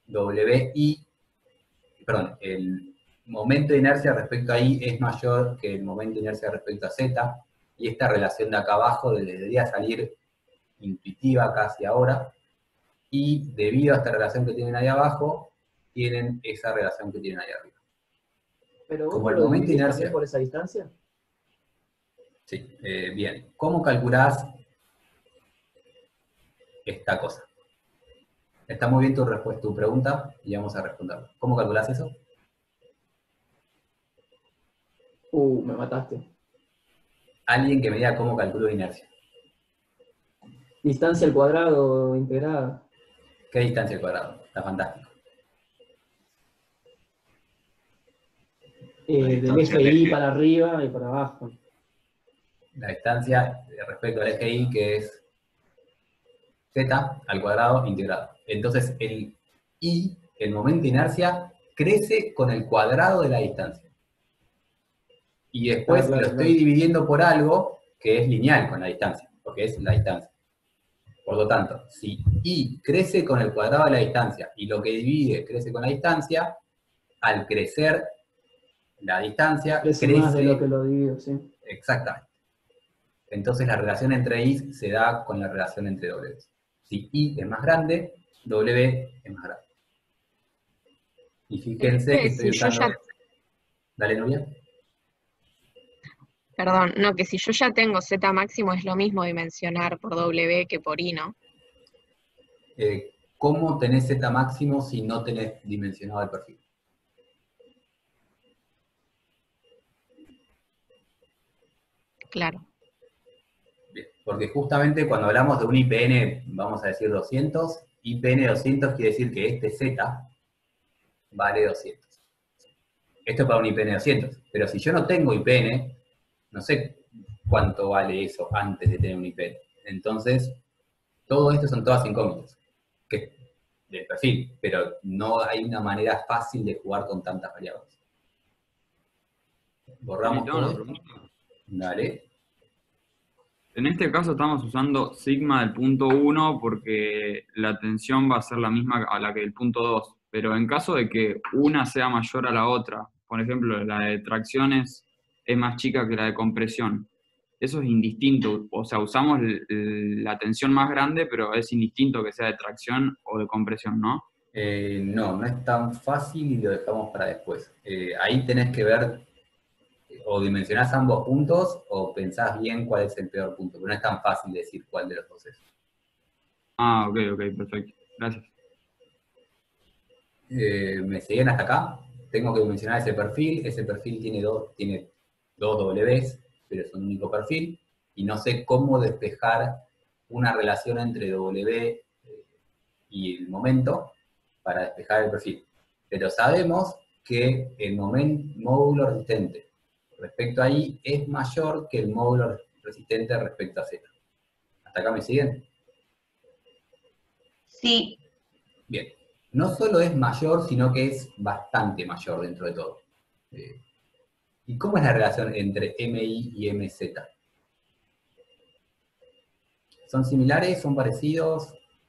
el momento de inercia respecto a Y es mayor que el momento de inercia respecto a Z, y esta relación de acá abajo debería salir intuitiva casi ahora, y debido a esta relación que tienen ahí abajo, tienen esa relación que tienen ahí arriba. Pero como vos el lo momento de dividís inercia. también por esa distancia. Sí, bien. ¿Cómo calculás esta cosa? Está muy bien tu pregunta y vamos a responderla. ¿Cómo calculás eso? Me mataste. Alguien que me diga cómo calculo inercia. Distancia al cuadrado integrada. ¿Qué distancia al cuadrado? Está fantástico. Del eje Y para arriba y para abajo. La distancia respecto al eje Y, que es z al cuadrado integrado. Entonces, el Y, el momento de inercia, crece con el cuadrado de la distancia. Y después lo estoy dividiendo por algo que es lineal con la distancia, porque es la distancia. Por lo tanto, si Y crece con el cuadrado de la distancia y lo que divide crece con la distancia, al crecer la distancia, crece más de lo que lo divido, sí. Exactamente. Entonces la relación entre I se da con la relación entre W. Si I es más grande, W es más grande. Y fíjense que estoy usando... Dale, Nuria. Perdón, no, que si yo ya tengo Z máximo es lo mismo dimensionar por W que por I, ¿no? ¿Cómo tenés Z máximo si no tenés dimensionado el perfil? Claro. Bien, porque justamente cuando hablamos de un IPN, vamos a decir 200, IPN 200 quiere decir que este Z vale 200. Esto es para un IPN 200, pero si yo no tengo IPN, no sé cuánto vale eso antes de tener un IPN. Entonces, todo esto son todas incógnitas del perfil, pero no hay una manera fácil de jugar con tantas variables. Borramos todo. Dale. En este caso estamos usando sigma del punto 1 porque la tensión va a ser la misma a la que del punto 2, pero en caso de que una sea mayor a la otra, por ejemplo, la de tracciones es más chica que la de compresión, eso es indistinto, o sea, usamos la tensión más grande, pero es indistinto que sea de tracción o de compresión, ¿no? No es tan fácil y lo dejamos para después. Ahí tenés que ver, o dimensionás ambos puntos, o pensás bien cuál es el peor punto, pero no es tan fácil decir cuál de los dos es. Ah, ok, perfecto. Gracias. ¿Me siguen hasta acá? Tengo que dimensionar ese perfil tiene dos Ws, pero es un único perfil, y no sé cómo despejar una relación entre W y el momento para despejar el perfil. Pero sabemos que el módulo resistente respecto a I es mayor que el módulo resistente respecto a Z. ¿Hasta acá me siguen? Sí. Bien. No solo es mayor, sino que es bastante mayor dentro de todo. ¿Y cómo es la relación entre MI y MZ? ¿Son similares? ¿Son parecidos?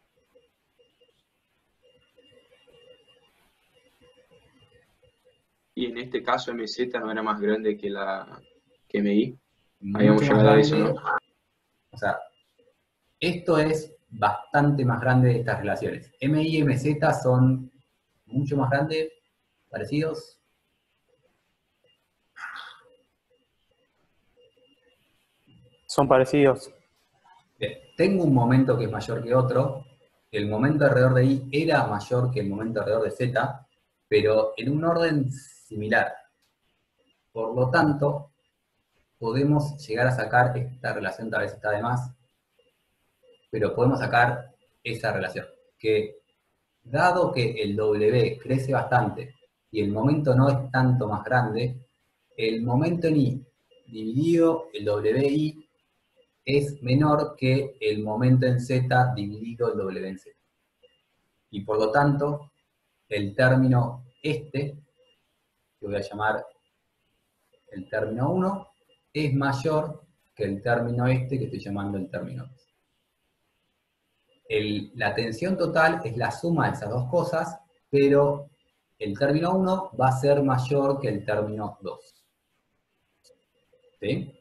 Y en este caso MZ no era más grande que MI. Mucho Habíamos más llegado a eso, grande. ¿no? O sea, esto es bastante más grande de estas relaciones. MI y MZ son mucho más grandes, parecidos. Son parecidos. Bien, tengo un momento que es mayor que otro. El momento alrededor de I era mayor que el momento alrededor de Z, pero en un orden similar. Por lo tanto, podemos llegar a sacar, esta relación tal vez está de más, pero podemos sacar esa relación, que dado que el W crece bastante y el momento no es tanto más grande, el momento en I dividido el WI es menor que el momento en Z dividido el W en Z. Y por lo tanto, el término este, que voy a llamar el término 1, es mayor que el término este que estoy llamando el término 2. La tensión total es la suma de esas dos cosas, pero el término 1 va a ser mayor que el término 2. ¿Sí?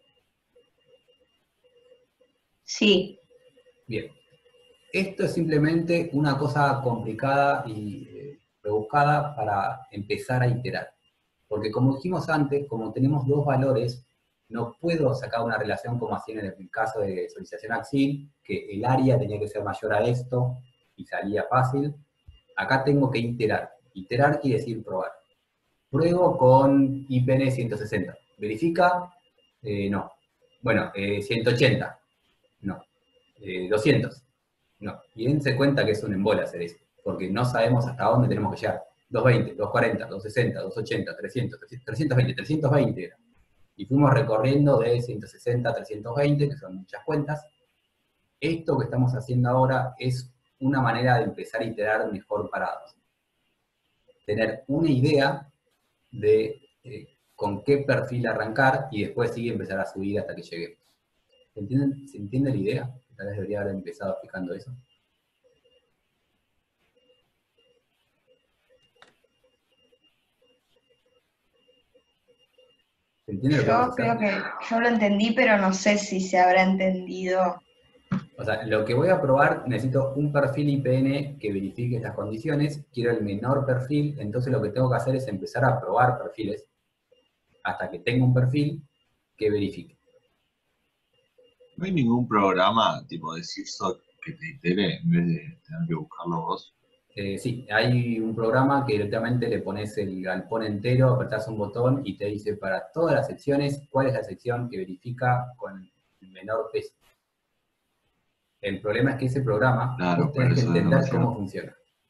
Sí. Bien. Esto es simplemente una cosa complicada y rebuscada para empezar a iterar. Porque como dijimos antes, como tenemos dos valores, no puedo sacar una relación como hacía en el caso de solicitación Axil, que el área tenía que ser mayor a esto y salía fácil. Acá tengo que iterar. Iterar quiere decir probar. Pruebo con IPN 160. ¿Verifica? No. Bueno, 180. No. 200. No. Y dense cuenta que es un embole hacer eso, porque no sabemos hasta dónde tenemos que llegar. 220, 240, 260, 280, 300, 320, 320 era. Y fuimos recorriendo de 160 a 320, que son muchas cuentas. Esto que estamos haciendo ahora es una manera de empezar a iterar mejor parados. Tener una idea de con qué perfil arrancar y después sí empezar a subir hasta que lleguemos. ¿Se entiende la idea? Tal vez debería haber empezado explicando eso. ¿Se entiende lo que vamos a hacer? Yo creo que yo lo entendí, pero no sé si se habrá entendido. O sea, lo que voy a probar, necesito un perfil IPN que verifique estas condiciones, quiero el menor perfil, entonces lo que tengo que hacer es empezar a probar perfiles hasta que tenga un perfil que verifique. ¿No hay ningún programa tipo de SysOC que te itere en vez de tener que buscarlo vos? Sí, hay un programa que directamente le pones el galpón entero, apretás un botón y te dice para todas las secciones cuál es la sección que verifica con el menor peso. El problema es que ese programa, vos tenés que entender cómo funciona.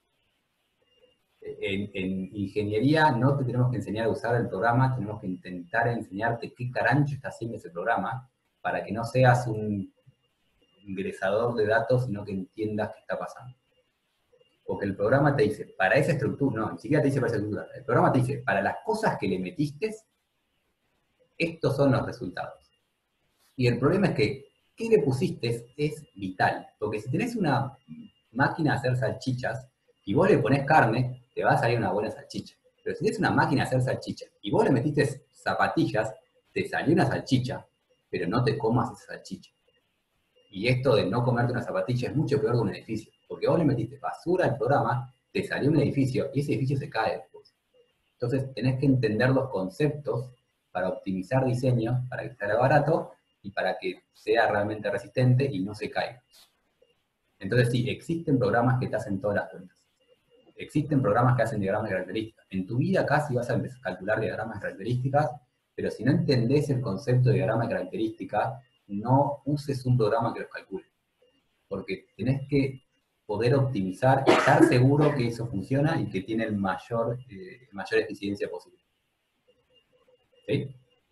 En ingeniería no te tenemos que enseñar a usar el programa, tenemos que intentar enseñarte qué carancho está haciendo ese programa para que no seas un ingresador de datos, sino que entiendas qué está pasando. Porque el programa te dice, para esa estructura, no, ni siquiera te dice para esa estructura, el programa te dice, para las cosas que le metiste, estos son los resultados. Y el problema es que, ¿qué le pusiste? Es vital. Porque si tenés una máquina de hacer salchichas, y vos le ponés carne, te va a salir una buena salchicha. Pero si tenés una máquina de hacer salchichas, y vos le metiste zapatillas, te salió una salchicha, pero no te comas esa salchicha. Y esto de no comerte una zapatilla es mucho peor que un edificio. Porque vos le metiste basura al programa, te salió un edificio, y ese edificio se cae después. Entonces tenés que entender los conceptos para optimizar diseño, para que sea barato, y para que sea realmente resistente y no se caiga. Entonces sí, existen programas que te hacen todas las cuentas. Existen programas que hacen diagramas de características. En tu vida casi vas a empezar a calcular diagramas de características, pero si no entendés el concepto de diagrama de características, no uses un programa que los calcule. Porque tenés que poder optimizar, estar seguro que eso funciona y que tiene el mayor eficiencia posible. ¿Sí?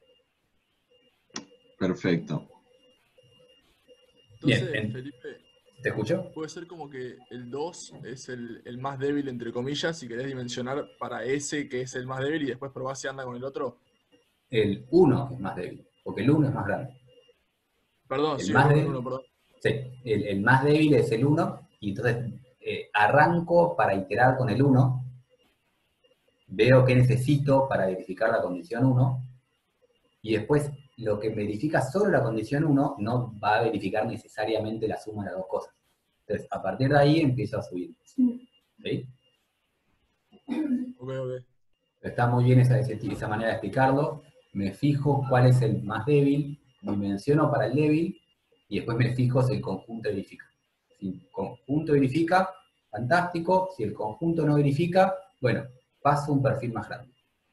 Perfecto. Entonces, Bien, Felipe, ¿te escucho? puede ser como que el 2 es el más débil, entre comillas, si querés dimensionar para ese que es el más débil y después probás si anda con el otro. El 1 es más débil, porque el 1 es más grande. Perdón, El sigo más con el débil, 1, perdón. sí, el más débil es el 1, y entonces arranco para iterar con el 1, veo qué necesito para verificar la condición 1, y después lo que verifica solo la condición 1 no va a verificar necesariamente la suma de las dos cosas. Entonces, a partir de ahí empiezo a subir. ¿Sí? Ok. Está muy bien esa manera de explicarlo. Me fijo cuál es el más débil, dimensiono para el débil, y después me fijo si el conjunto verifica. Si el conjunto verifica, fantástico. Si el conjunto no verifica, bueno, paso un perfil más grande.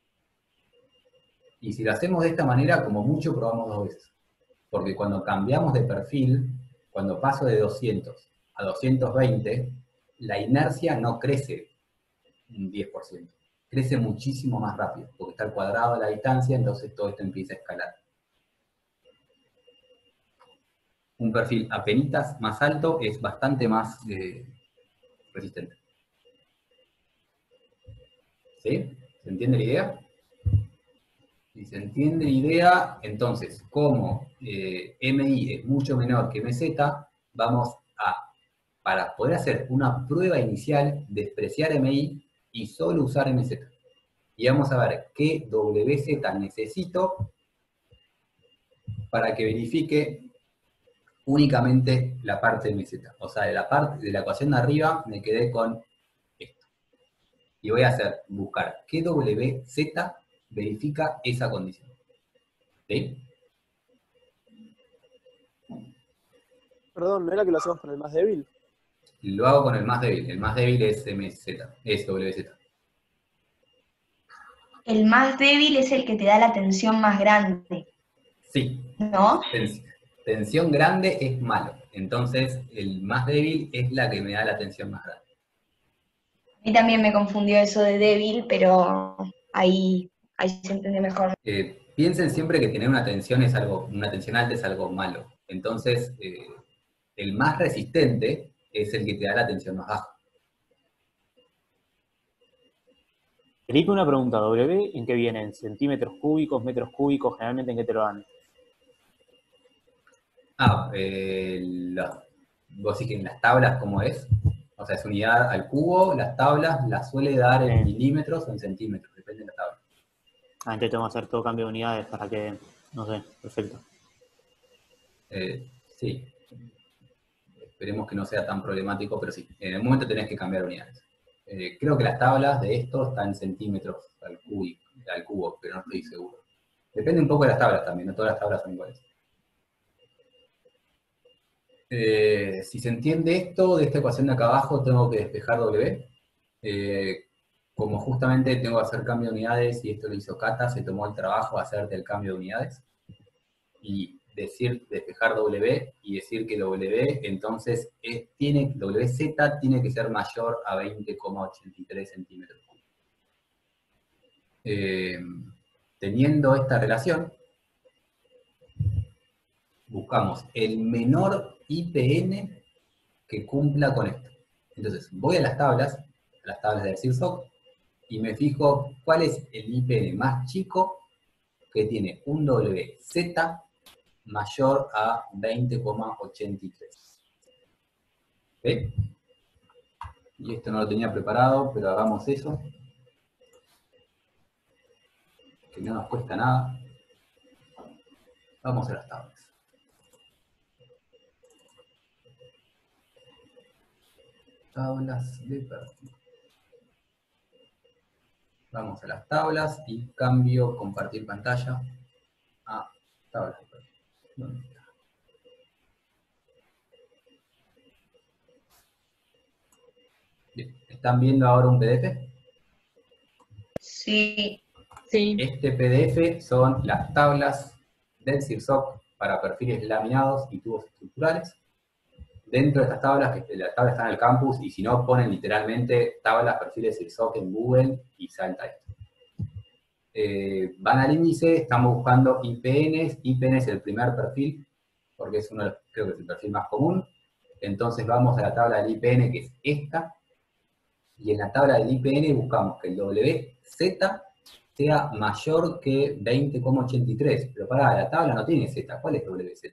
Y si lo hacemos de esta manera, como mucho probamos 2 veces. Porque cuando cambiamos de perfil, cuando paso de 200 a 220, la inercia no crece un 10%. Crece muchísimo más rápido, porque está al cuadrado de la distancia, entonces todo esto empieza a escalar. Un perfil apenitas más alto es bastante más resistente. ¿Sí? ¿Se entiende la idea? Si se entiende la idea, entonces, como MI es mucho menor que MZ, vamos a, para poder hacer una prueba inicial, despreciar MI y solo usar MZ. Y vamos a ver qué WZ necesito para que verifique únicamente la parte de MZ. O sea, de la parte de la ecuación de arriba me quedé con esto. Y voy a buscar qué WZ verifica esa condición. ¿Sí? Perdón, ¿no era que lo hacemos con el más débil? Lo hago con el más débil. El más débil es MZ, es WZ. El más débil es el que te da la tensión más grande. Sí. ¿No? Tensión grande es malo. Entonces, el más débil es la que me da la tensión más grande. A mí también me confundió eso de débil, pero ahí se entiende mejor. Piensen siempre que tener una tensión alta es algo malo. Entonces, el más resistente es el que te da la tensión más baja. Felipe, una pregunta. ¿W en qué viene? ¿En centímetros cúbicos, metros cúbicos? ¿Generalmente en qué te lo dan? Vos decís que en las tablas, ¿cómo es? O sea, es unidad al cubo, las tablas las suele dar en milímetros o en centímetros, depende de la tabla. Entonces tengo que hacer todo cambio de unidades para que, no sé, perfecto. Sí. Esperemos que no sea tan problemático, pero sí. En el momento tenés que cambiar unidades. Creo que las tablas de esto están en centímetros al cubo, pero no estoy seguro. Depende un poco de las tablas también, no todas las tablas son iguales. Si se entiende esto, de esta ecuación de acá abajo tengo que despejar W. Como justamente tengo que hacer cambio de unidades, y esto lo hizo Cata, se tomó el trabajo de hacerte el cambio de unidades. Y despejar W y decir que W, entonces, WZ tiene que ser mayor a 20,83 centímetros cúbicos. Teniendo esta relación, buscamos el menor IPN que cumpla con esto. Entonces, voy a las tablas del CIRSOC, y me fijo cuál es el IPN más chico que tiene un WZ mayor a 20,83. ¿Ve? Y esto no lo tenía preparado, pero hagamos eso. Que no nos cuesta nada. Vamos a las tablas. Tablas de perfil. Vamos a las tablas y cambio compartir pantalla a tablas de perfil. ¿Dónde está? Bien. ¿Están viendo ahora un PDF? Sí. Este PDF son las tablas del CIRSOC para perfiles laminados y tubos estructurales. Dentro de estas tablas, que las tablas están en el campus, y si no, ponen literalmente tablas perfiles CIRSOC en Google y salta esto. Van al índice, estamos buscando IPNs. IPN es el primer perfil, porque es creo que es el perfil más común. Entonces vamos a la tabla del IPN, que es esta, y en la tabla del IPN buscamos que el WZ sea mayor que 20,83. Pero pará, la tabla no tiene Z. ¿Cuál es WZ?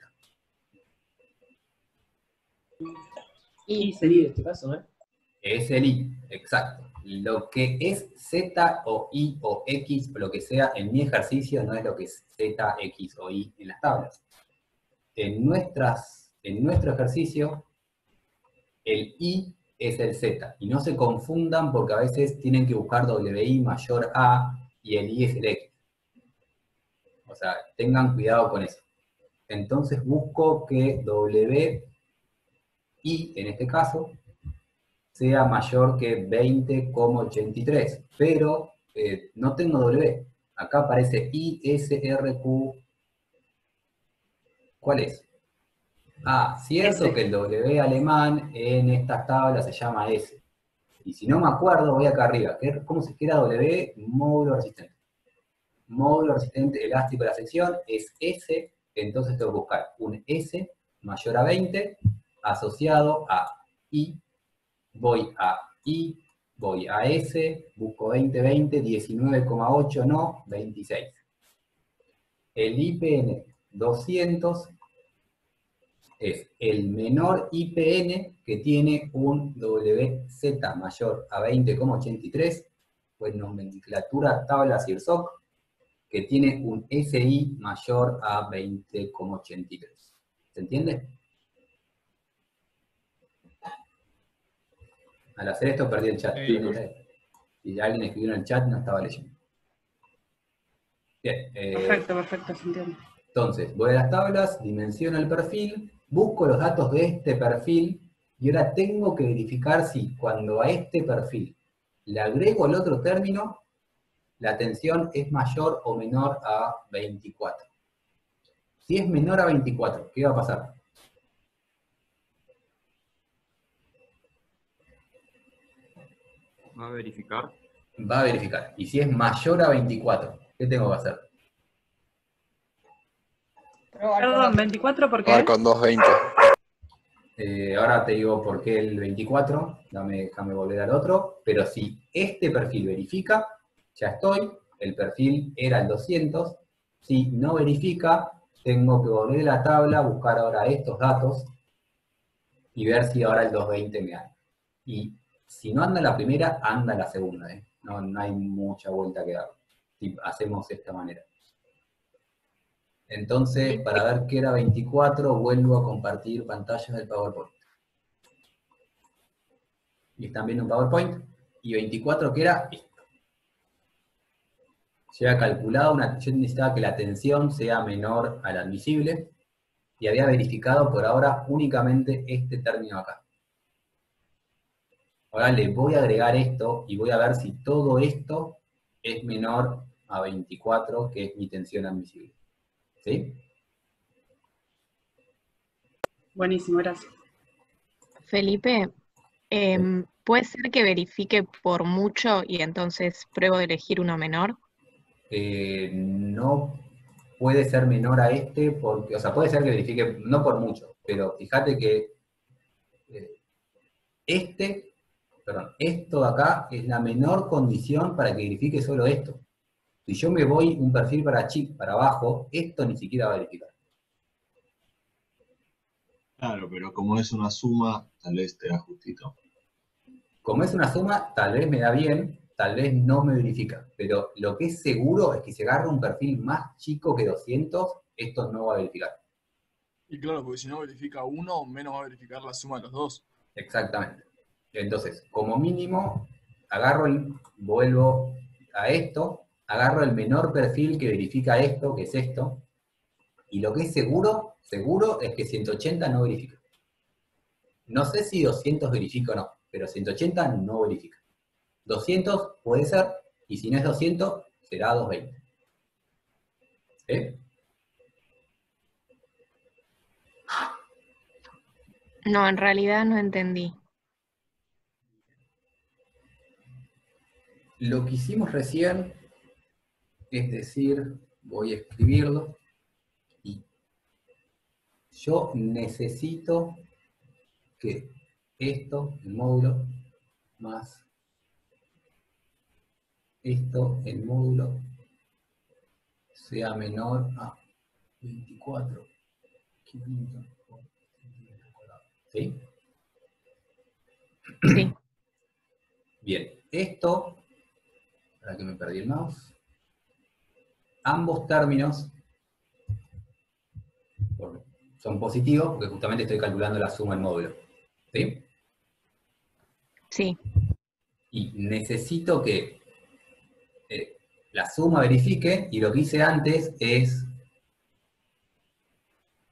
Y sería en este caso, ¿no? Es el I, exacto. Lo que es Z o I o X, o lo que sea, en mi ejercicio no es lo que es Z, X o Y en las tablas. En nuestro ejercicio, el I es el Z. Y no se confundan porque a veces tienen que buscar WI mayor a y el I es el X. O sea, tengan cuidado con eso. entonces busco que WI, en este caso, sea mayor que 20,83, pero no tengo W. Acá aparece ISRQ. ¿Cuál es? Ah, cierto S. que el W alemán en estas tablas se llama S. Y si no me acuerdo, voy acá arriba. ¿Cómo se queda W? Módulo resistente. Módulo resistente elástico de la sección es S, entonces tengo que buscar un S mayor a 20 asociado a I. Voy a I, voy a S, busco 20, 20, 19,8, no, 26. El IPN 200 es el menor IPN que tiene un WZ mayor a 20,83, pues nomenclatura tablas IRSOC, que tiene un SI mayor a 20,83. ¿Se entiende? Al hacer esto perdí el chat. Si alguien escribió en el chat, no estaba leyendo. Bien. Perfecto, se entiende. Entonces, voy a las tablas, dimensiono el perfil, busco los datos de este perfil, y ahora tengo que verificar si cuando a este perfil le agrego el otro término, la tensión es mayor o menor a 24. Si es menor a 24, ¿qué va a pasar? ¿Va a verificar? Va a verificar. Y si es mayor a 24, ¿qué tengo que hacer? Perdón, 24 ¿por qué? Probar con 220. Ahora te digo por qué el 24, déjame volver al otro, pero si este perfil verifica, ya estoy, el perfil era el 200, si no verifica, tengo que volver a la tabla, buscar ahora estos datos, y ver si ahora el 220 me anda. Y si no anda la primera, anda la segunda, no hay mucha vuelta que dar, si hacemos de esta manera. Entonces, para ver qué era 24, vuelvo a compartir pantallas del PowerPoint. Y están viendo un PowerPoint. Y 24, ¿qué era? Esto. Yo había calculado, yo necesitaba que la tensión sea menor a la admisible, y había verificado por ahora únicamente este término acá. Ahora le voy a agregar esto, y voy a ver si todo esto es menor a 24, que es mi tensión admisible. ¿Sí? Buenísimo, gracias. Felipe, ¿puede ser que verifique por mucho y entonces pruebo de elegir uno menor? No puede ser menor a este, porque, o sea, puede ser que verifique, no por mucho, pero fíjate que esto de acá es la menor condición para que verifique solo esto. Si yo me voy un perfil para abajo, esto ni siquiera va a verificar. Claro, pero como es una suma, tal vez te da justito. Como es una suma, tal vez me da bien, tal vez no me verifica. Pero lo que es seguro es que si agarra un perfil más chico que 200, esto no va a verificar. Y claro, porque si no verifica uno, menos va a verificar la suma de los dos. Exactamente. Entonces, como mínimo, vuelvo a esto, agarro el menor perfil que verifica esto, que es esto, y lo que es seguro es que 180 no verifica. No sé si 200 verifica o no, pero 180 no verifica. 200 puede ser, y si no es 200, será 220. ¿Sí? No, en realidad no entendí. Lo que hicimos recién, es decir, voy a escribirlo, y yo necesito que esto, el módulo, más esto, el módulo, sea menor a 24. ¿Sí? Sí. Bien, esto, para que me perdí el mouse, ambos términos son positivos porque justamente estoy calculando la suma del módulo. ¿Sí? Sí. Y necesito que la suma verifique, y lo que hice antes es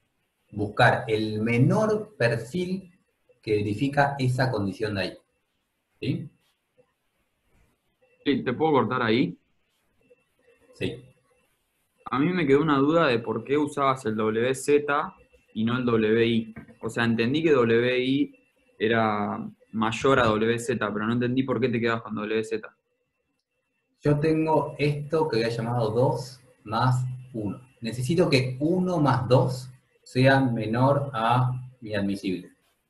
buscar el menor perfil que verifica esa condición de ahí. ¿Sí? Sí, ¿te puedo cortar ahí? Sí. A mí me quedó una duda de por qué usabas el WZ y no el WI. O sea, entendí que WI era mayor a WZ, pero no entendí por qué te quedabas con WZ. Yo tengo esto que había llamado 2 más 1. Necesito que 1 más 2 sea menor a mi admisible.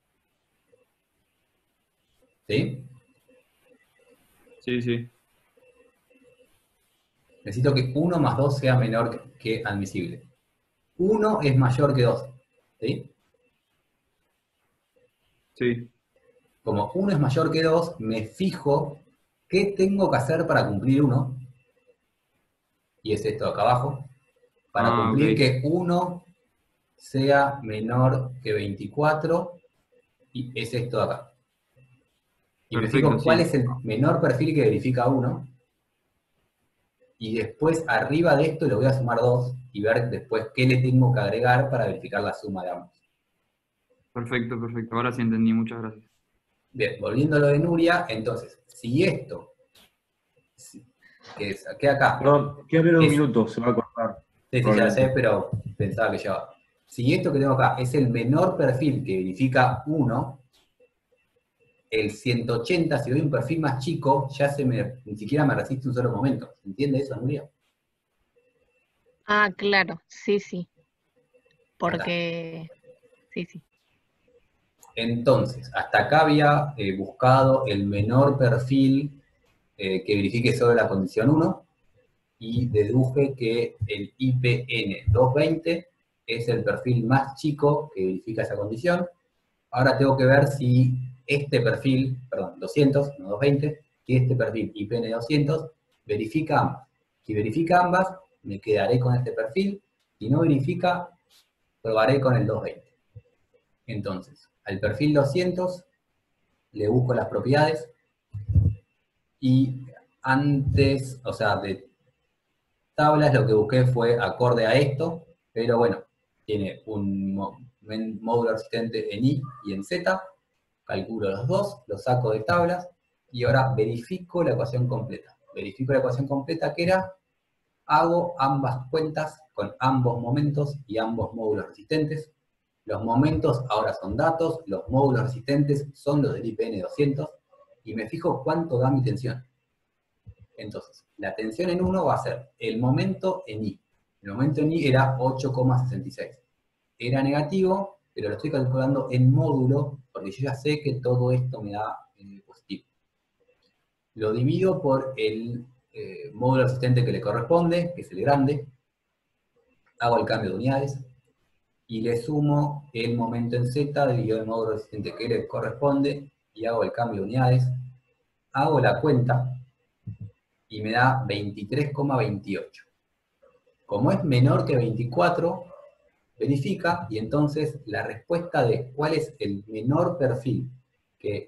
¿Sí? Sí, sí. Necesito que 1 más 2 sea menor que admisible. 1 es mayor que 2. ¿Sí? Sí. Como 1 es mayor que 2, me fijo qué tengo que hacer para cumplir 1. Y es esto de acá abajo. Para cumplir ok. que 1 sea menor que 24. Y es esto de acá. Y me Perfecto, fijo cuál sí. es el menor perfil que verifica 1. Y después arriba de esto le voy a sumar 2 y ver después qué le tengo que agregar para verificar la suma de ambos. Perfecto, perfecto. Ahora sí entendí, muchas gracias. Bien, volviendo a lo de Nuria, entonces, si esto, que queda acá, Perdón, queda menos de un es, minuto, se va a cortar. sí, ya lo sé, pero pensaba que llevaba. Si esto que tengo acá es el menor perfil que verifica 1, el 180, si doy un perfil más chico, ya ni siquiera me resiste un solo momento. ¿Se entiende eso, Nuria? Ah, claro, sí, sí. Acá. Porque, sí, sí. Entonces, hasta acá había buscado el menor perfil que verifique sobre la condición 1 y deduje que el IPN 220 es el perfil más chico que verifica esa condición. Ahora tengo que ver si este perfil, perdón, 200, no 220, si este perfil IPN 200 verifica ambas. Si verifica ambas, me quedaré con este perfil. Si no verifica, probaré con el 220. Entonces, al perfil 200 le busco las propiedades y antes, o sea, de tablas lo que busqué fue acorde a esto, pero bueno, tiene un módulo resistente en I y en Z, calculo los dos, los saco de tablas y ahora verifico la ecuación completa. Verifico la ecuación completa que era, hago ambas cuentas con ambos momentos y ambos módulos resistentes. Los momentos ahora son datos, los módulos resistentes son los del IPN 200 y me fijo cuánto da mi tensión. Entonces, la tensión en 1 va a ser el momento en I. El momento en I era 8,66. Era negativo, pero lo estoy calculando en módulo, porque yo ya sé que todo esto me da positivo. Lo divido por el módulo resistente que le corresponde, que es el grande. Hago el cambio de unidades. Y le sumo el momento en Z dividido el módulo resistente que le corresponde, y hago el cambio de unidades. Hago la cuenta, y me da 23,28. Como es menor que 24, verifica, y entonces la respuesta de cuál es el menor perfil que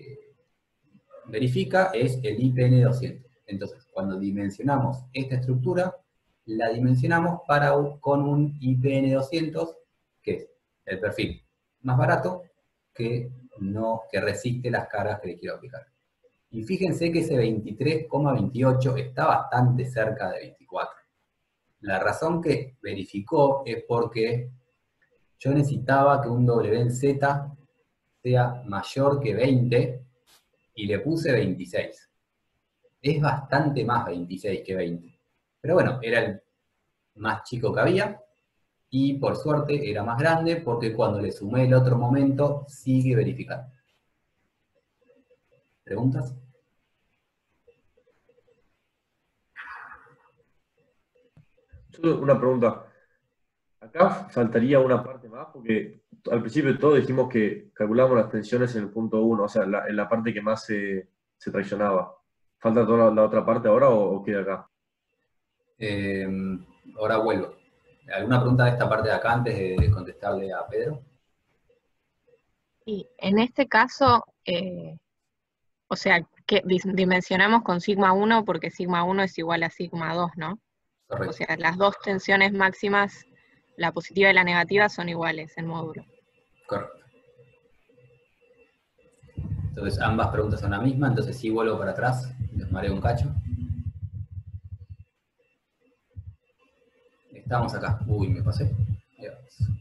verifica es el IPN 200. Entonces, cuando dimensionamos esta estructura, la dimensionamos con un IPN 200, que es el perfil más barato que resiste las cargas que le quiero aplicar. Y fíjense que ese 23,28 está bastante cerca de 24. La razón que verificó es porque yo necesitaba que un W en Z sea mayor que 20 y le puse 26. Es bastante más 26 que 20. Pero bueno, era el más chico que había y por suerte era más grande porque cuando le sumé el otro momento sigue verificando. ¿Preguntas? Solo una pregunta. Acá faltaría una parte más, porque al principio de todo dijimos que calculamos las tensiones en el punto 1, o sea, en la parte que más se traicionaba. ¿Falta toda la otra parte ahora o queda acá? Ahora vuelvo. ¿Alguna pregunta de esta parte de acá antes de contestarle a Pedro? Y en este caso, o sea, que dimensionamos con sigma 1 porque sigma 1 es igual a sigma 2, ¿no? Correcto. O sea, las dos tensiones máximas la positiva y la negativa son iguales en módulo. Correcto. Entonces ambas preguntas son la misma, entonces sí vuelvo para atrás, les mareo un cacho. Estamos acá. Uy, me pasé. Ahí vamos.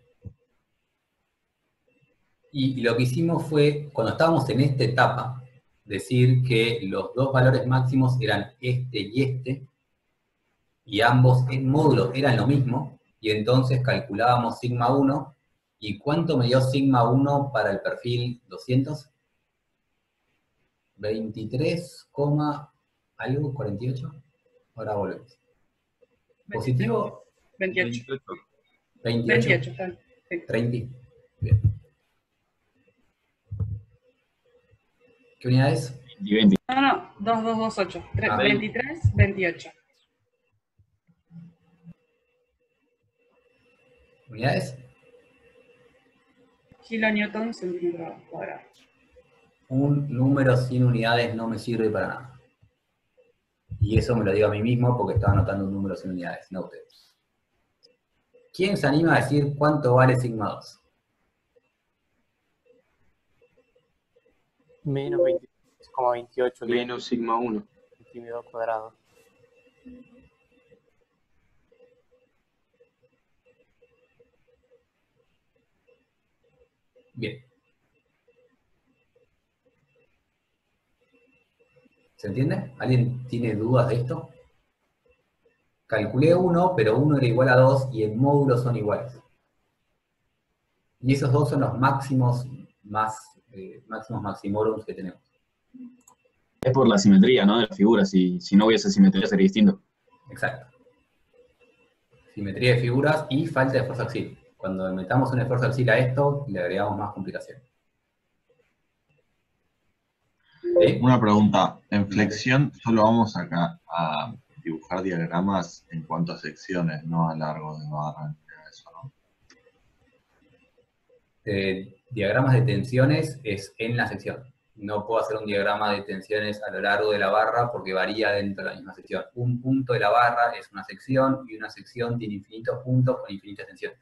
Y lo que hicimos fue, cuando estábamos en esta etapa, decir que los dos valores máximos eran este, y ambos en módulo eran lo mismo, y entonces calculábamos sigma 1, ¿y cuánto me dio sigma 1 para el perfil 200? 23, algo, 48. Ahora volvemos. ¿Positivo? 28. 28. 28, está. Sí. 30. Bien. ¿Qué unidad es? 20. No, 2228. Ah, 23, 28. ¿Unidades? Kilonewton centímetro cuadrado. Un número sin unidades no me sirve para nada. Y eso me lo digo a mí mismo porque estaba anotando un número sin unidades, no ustedes. ¿Quién se anima a decir cuánto vale sigma 2? Menos 26,28. Menos sigma 1. Centímetro cuadrado. Bien. ¿Se entiende? ¿Alguien tiene dudas de esto? Calculé 1, pero 1 era igual a 2 y en módulo son iguales. Y esos dos son los máximos maximorums que tenemos. Es por la simetría, ¿no? De la figura. Si no hubiese simetría sería distinto. Exacto. Simetría de figuras y falta de esfuerzo axial. Cuando metamos un esfuerzo axial a esto, le agregamos más complicación. ¿Sí? Una pregunta. En flexión solo vamos acá a dibujar diagramas en cuanto a secciones, no a largo de barra. Eso, ¿no? Diagramas de tensiones es en la sección. No puedo hacer un diagrama de tensiones a lo largo de la barra porque varía dentro de la misma sección. Un punto de la barra es una sección y una sección tiene infinitos puntos con infinitas tensiones.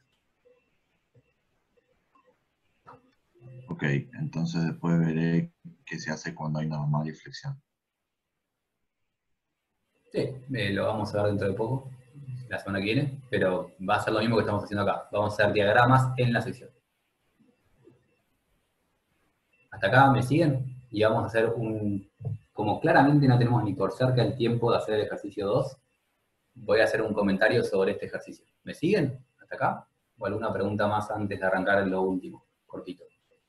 Ok, entonces después veré qué se hace cuando hay normal y flexión. Sí, lo vamos a ver dentro de poco, la semana que viene, pero va a ser lo mismo que estamos haciendo acá. Vamos a hacer diagramas en la sección. ¿Hasta acá me siguen? Y vamos a hacer como claramente no tenemos ni por cerca el tiempo de hacer el ejercicio 2, voy a hacer un comentario sobre este ejercicio. ¿Me siguen? ¿Hasta acá? ¿O alguna pregunta más antes de arrancar en lo último? Cortito.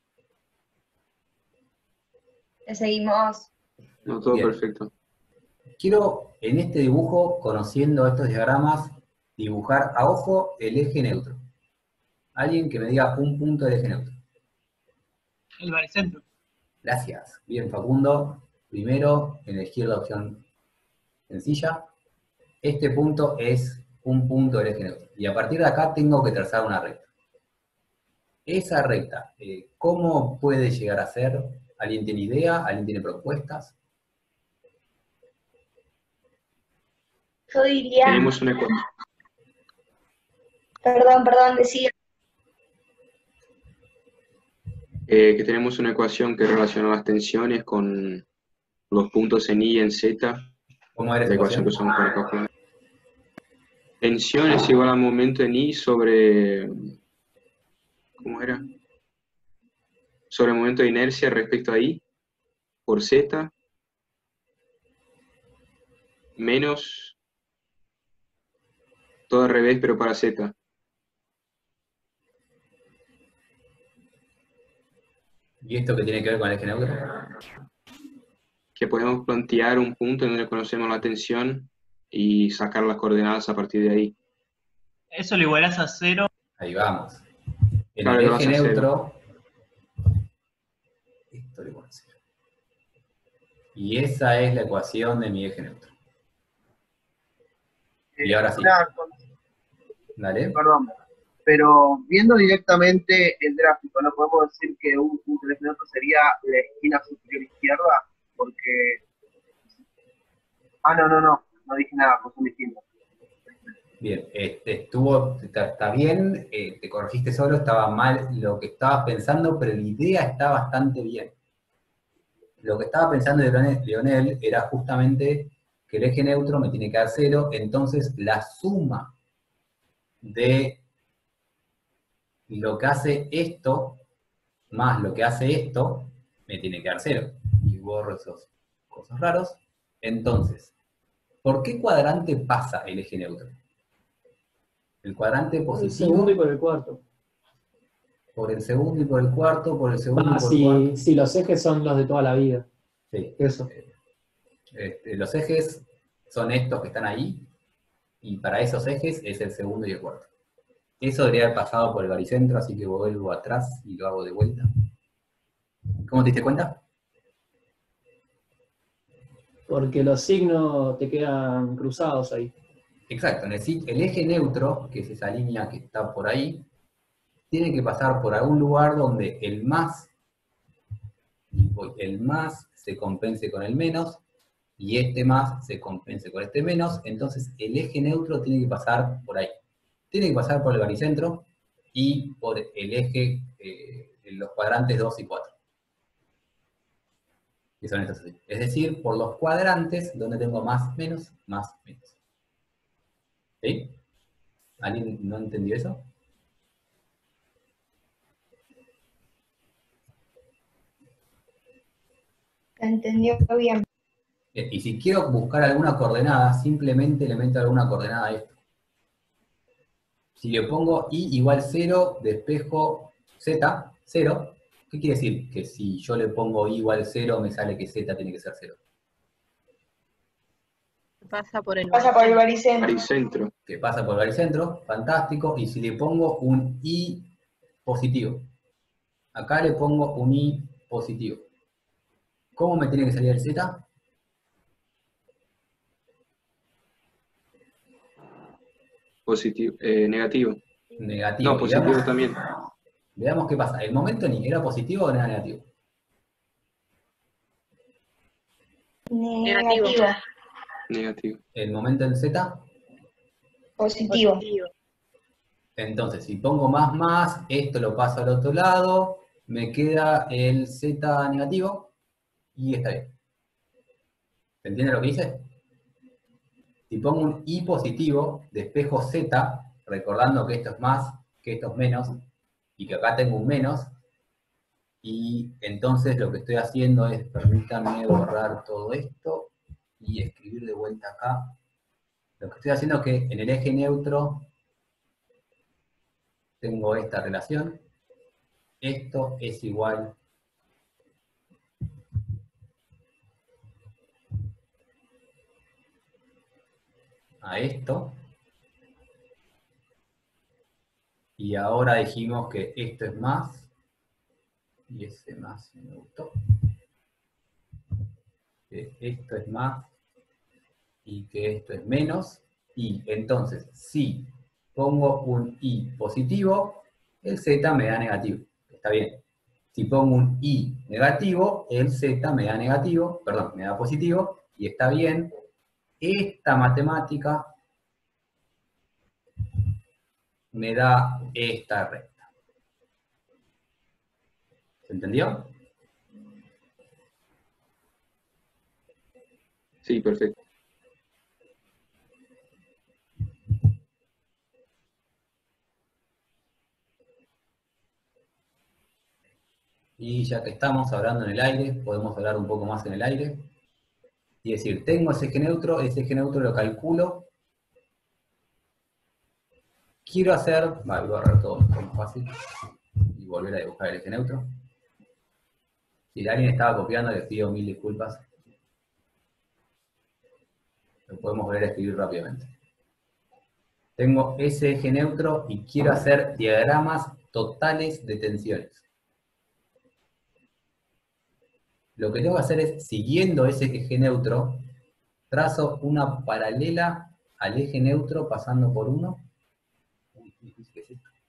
Le seguimos. No, todo Bien. perfecto. Quiero, en este dibujo, conociendo estos diagramas, dibujar a ojo el eje neutro. Alguien que me diga un punto del eje neutro. El baricentro. Gracias. Bien, Facundo. Primero, elegir la opción sencilla. Este punto es un punto del eje neutro. Y a partir de acá tengo que trazar una recta. Esa recta, ¿cómo puede llegar a ser? ¿Alguien tiene idea? ¿Alguien tiene propuestas? Yo diría... Tenemos una ecuación. Perdón, decía. Que tenemos una ecuación que relaciona las tensiones con los puntos en Y y en Z. ¿Cómo era la esa ecuación ecuación? que usamos para calcular? Tensión es igual al momento en Y sobre... ¿Cómo era? Sobre el momento de inercia respecto a Y por Z menos todo al revés pero para Z. ¿Y esto qué tiene que ver con el eje neutro? Que podemos plantear un punto en donde conocemos la tensión y sacar las coordenadas a partir de ahí. Eso lo igualas a 0. Ahí vamos. En Claro, el lo vas eje a neutro, esto lo igual a 0. Y esa es la ecuación de mi eje neutro. Y ahora sí. Dale. Perdón, pero viendo directamente el gráfico, ¿no podemos decir que un punto de eje neutro sería la esquina superior izquierda? Porque... Ah, no dije nada, pues son distintos. Bien. Bien, está bien, te corregiste solo, estaba mal lo que estabas pensando, pero la idea está bastante bien. Lo que estaba pensando Leonel era justamente que el eje neutro me tiene que dar 0, entonces la suma de lo que hace esto más lo que hace esto me tiene que dar 0. Y borro esos cosas raros. Entonces, ¿por qué cuadrante pasa el eje neutro? El cuadrante Por el positivo. segundo y por el cuarto. Por el segundo y por el cuarto, por el segundo y por el cuarto. Si los ejes son los de toda la vida. Sí. Eso. Los ejes son estos que están ahí, y para esos ejes es el segundo y el cuarto. Eso debería haber pasado por el baricentro, así que vuelvo atrás y lo hago de vuelta. ¿Cómo te diste cuenta? Porque los signos te quedan cruzados ahí. Exacto, el eje neutro, que es esa línea que está por ahí, tiene que pasar por algún lugar donde el más se compense con el menos, y este más se compense con este menos, entonces el eje neutro tiene que pasar por ahí. Tiene que pasar por el baricentro y por el eje, los cuadrantes 2 y 4. Que son estos así. Es decir, por los cuadrantes donde tengo más, menos, más, menos. ¿Sí? ¿Alguien no entendió eso? Lo entendió bien. Y si quiero buscar alguna coordenada, simplemente le meto alguna coordenada a esto. Si le pongo i igual 0, despejo z, 0, ¿qué quiere decir? Que si yo le pongo i igual 0, me sale que z tiene que ser 0. Pasa por el baricentro. Que pasa por el baricentro, fantástico. Y si le pongo un i positivo, acá le pongo un i positivo, ¿cómo me tiene que salir el z? Positivo, negativo. Negativo. No, positivo también. Veamos qué pasa. ¿El momento ni era positivo o era negativo? Negativo. Negativo. ¿El momento en z? Positivo. Entonces, si pongo más, esto lo paso al otro lado, me queda el z negativo y está bien. ¿Se entiende lo que dice? Si pongo un i positivo, despejo z, recordando que esto es más, que esto es menos, y que acá tengo un menos, y entonces lo que estoy haciendo es, permítanme borrar todo esto, y escribir de vuelta acá. Lo que estoy haciendo es que en el eje neutro tengo esta relación. Esto es igual a esto. Y ahora dijimos que esto es más. Y ese más me gustó. Que esto es más. Y que esto es menos. Y entonces, si pongo un i positivo, el z me da negativo. Está bien. Si pongo un i negativo, el z me da negativo, perdón, me da positivo, y está bien. Esta matemática me da esta recta. ¿Se entendió? Sí, perfecto. Y ya que estamos hablando en el aire, podemos hablar un poco más en el aire. Y decir, tengo ese eje neutro lo calculo. Quiero hacer, voy a borrar todo, es más fácil. Y volver a dibujar el eje neutro. Si alguien estaba copiando, les pido 1000 disculpas. Lo podemos volver a escribir rápidamente. Tengo ese eje neutro y quiero hacer diagramas totales de tensiones. Lo que tengo que hacer es, siguiendo ese eje neutro, trazo una paralela al eje neutro pasando por 1. ¿Qué es esto?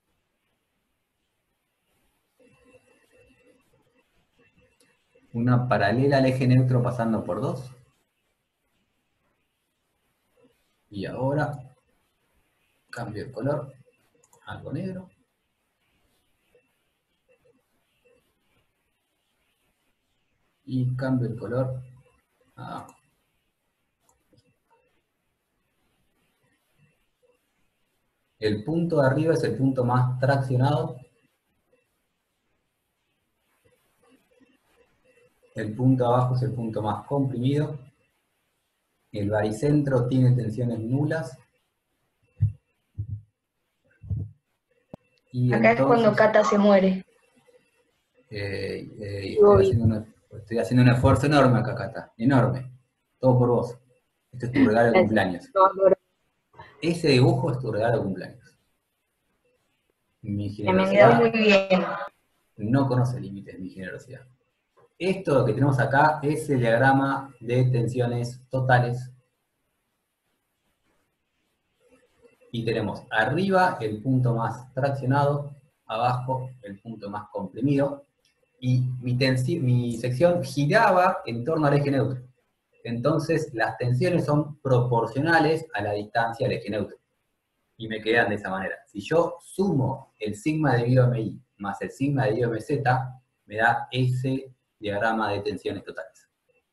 Una paralela al eje neutro pasando por 2. Y ahora Cambio el color, algo negro. Y cambio el color a el punto de arriba es el punto más traccionado. El punto de abajo es el punto más comprimido. El baricentro tiene tensiones nulas. Y Acá entonces, es cuando Cata se muere. estoy haciendo un esfuerzo enorme acá, Cata. Enorme. Todo por vos. Este es tu regalo de cumpleaños. Ese dibujo es tu regalo de cumpleaños. Mi generosidad muy bien. no conoce límites, mi generosidad. Esto que tenemos acá es el diagrama de tensiones totales. Y tenemos arriba el punto más traccionado, abajo el punto más comprimido. Y mi sección giraba en torno al eje neutro. Entonces las tensiones son proporcionales a la distancia del eje neutro. Y me quedan de esa manera. Si yo sumo el sigma debido a MI más el sigma debido a MZ, me da ese diagrama de tensiones totales.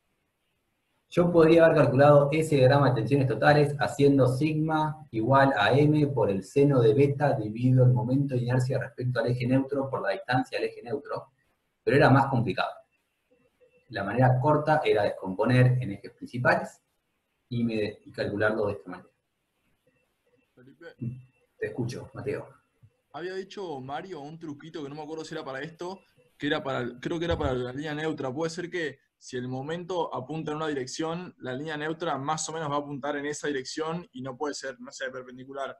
Yo podría haber calculado ese diagrama de tensiones totales haciendo sigma igual a m por el seno de beta dividido el momento de inercia respecto al eje neutro por la distancia al eje neutro, pero era más complicado. La manera corta era descomponer en ejes principales y calcularlo de esta manera. Felipe, Te escucho, Mateo. había dicho Mario un truquito que no me acuerdo si era para esto, que era creo que era para la línea neutra. Puede ser que si el momento apunta en una dirección, la línea neutra más o menos va a apuntar en esa dirección y no puede ser, no sé, perpendicular.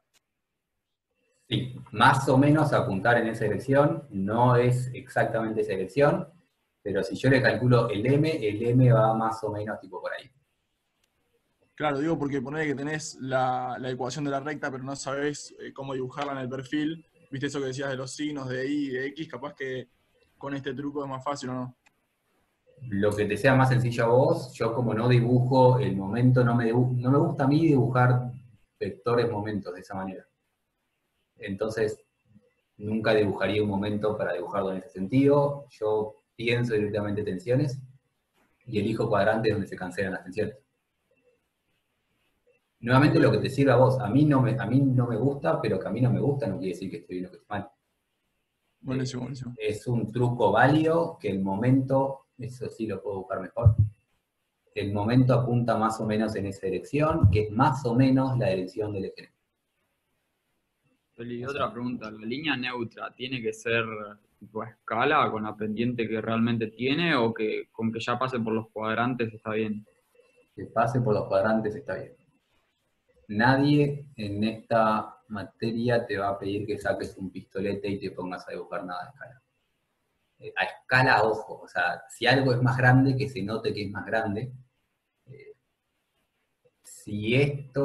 Sí, más o menos apuntar en esa dirección, no es exactamente esa dirección, pero si yo le calculo el M va más o menos tipo por ahí. Claro, digo porque ponele que tenés la ecuación de la recta, pero no sabés cómo dibujarla en el perfil. Viste eso que decías de los signos de Y y de X, capaz que con este truco es más fácil, ¿o no? Lo que te sea más sencillo a vos, yo como no dibujo el momento, no me gusta a mí dibujar vectores momentos de esa manera. Entonces, nunca dibujaría un momento para dibujarlo en ese sentido. Yo pienso directamente tensiones y elijo cuadrantes donde se cancelan las tensiones. Nuevamente lo que te sirve a vos, a mí no me gusta, pero que a mí no me gusta no quiere decir que estoy bien o que estoy mal. Buenísimo, buenísimo. Es un truco válido que el momento, eso sí lo puedo buscar mejor, el momento apunta más o menos en esa dirección, que es más o menos la dirección del eje. Y otra pregunta, ¿la línea neutra tiene que ser tipo a escala con la pendiente que realmente tiene o que con que ya pase por los cuadrantes está bien? Que pase por los cuadrantes está bien. Nadie en esta materia te va a pedir que saques un pistolete y te pongas a dibujar nada a escala. A escala, ojo, o sea, si algo es más grande, que se note que es más grande. Si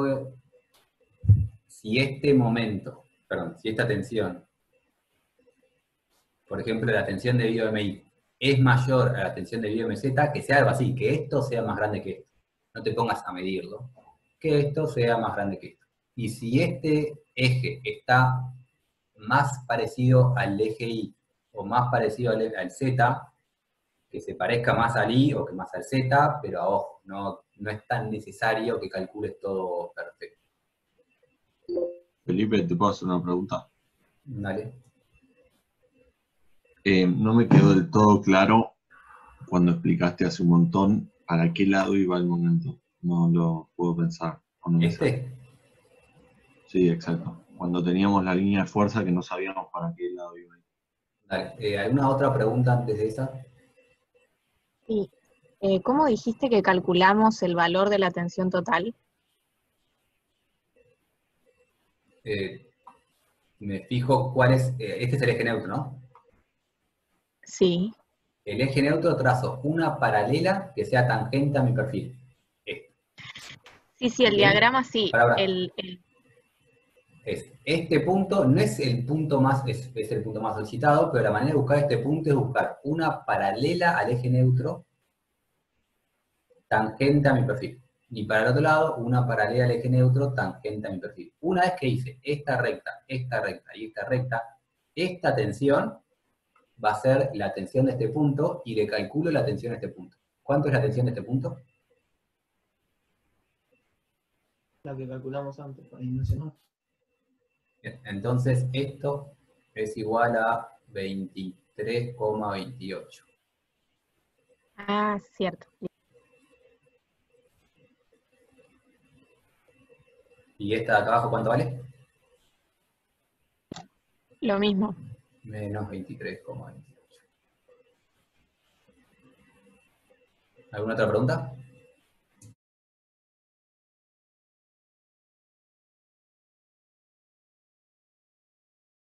esta tensión, por ejemplo, la tensión debido a MI, es mayor a la tensión debido a MZ, que sea algo así, que esto sea más grande que esto. No te pongas a medirlo. Que esto sea más grande que esto. Y si este eje está más parecido al eje Y o más parecido al Z, que se parezca más al Y o que más al Z, pero ojo, no es tan necesario que calcules todo perfecto. Felipe, ¿te puedo hacer una pregunta? Dale. No me quedó del todo claro cuando explicaste hace un montón para qué lado iba el momento. No lo puedo pensar. Sí, exacto. Cuando teníamos la línea de fuerza que no sabíamos para qué lado iba. Dale. ¿Alguna otra pregunta antes de esa? Sí. ¿Cómo dijiste que calculamos el valor de la tensión total? Me fijo cuál es, este es el eje neutro, ¿no? Sí. El eje neutro trazo una paralela que sea tangente a mi perfil. Sí, el diagrama sí. Este punto no es el punto más, es el punto más solicitado, pero la manera de buscar este punto es buscar una paralela al eje neutro tangente a mi perfil. Y para el otro lado, una paralela al eje neutro tangente a mi perfil. Una vez que hice esta recta y esta recta, esta tensión va a ser la tensión de este punto y le calculo la tensión de este punto. ¿Cuánto es la tensión de este punto? La que calculamos antes, para dimensionar. Bien, entonces esto es igual a 23,28. Ah, cierto. ¿Y esta de acá abajo cuánto vale? Lo mismo. Menos 23,28. ¿Alguna otra pregunta?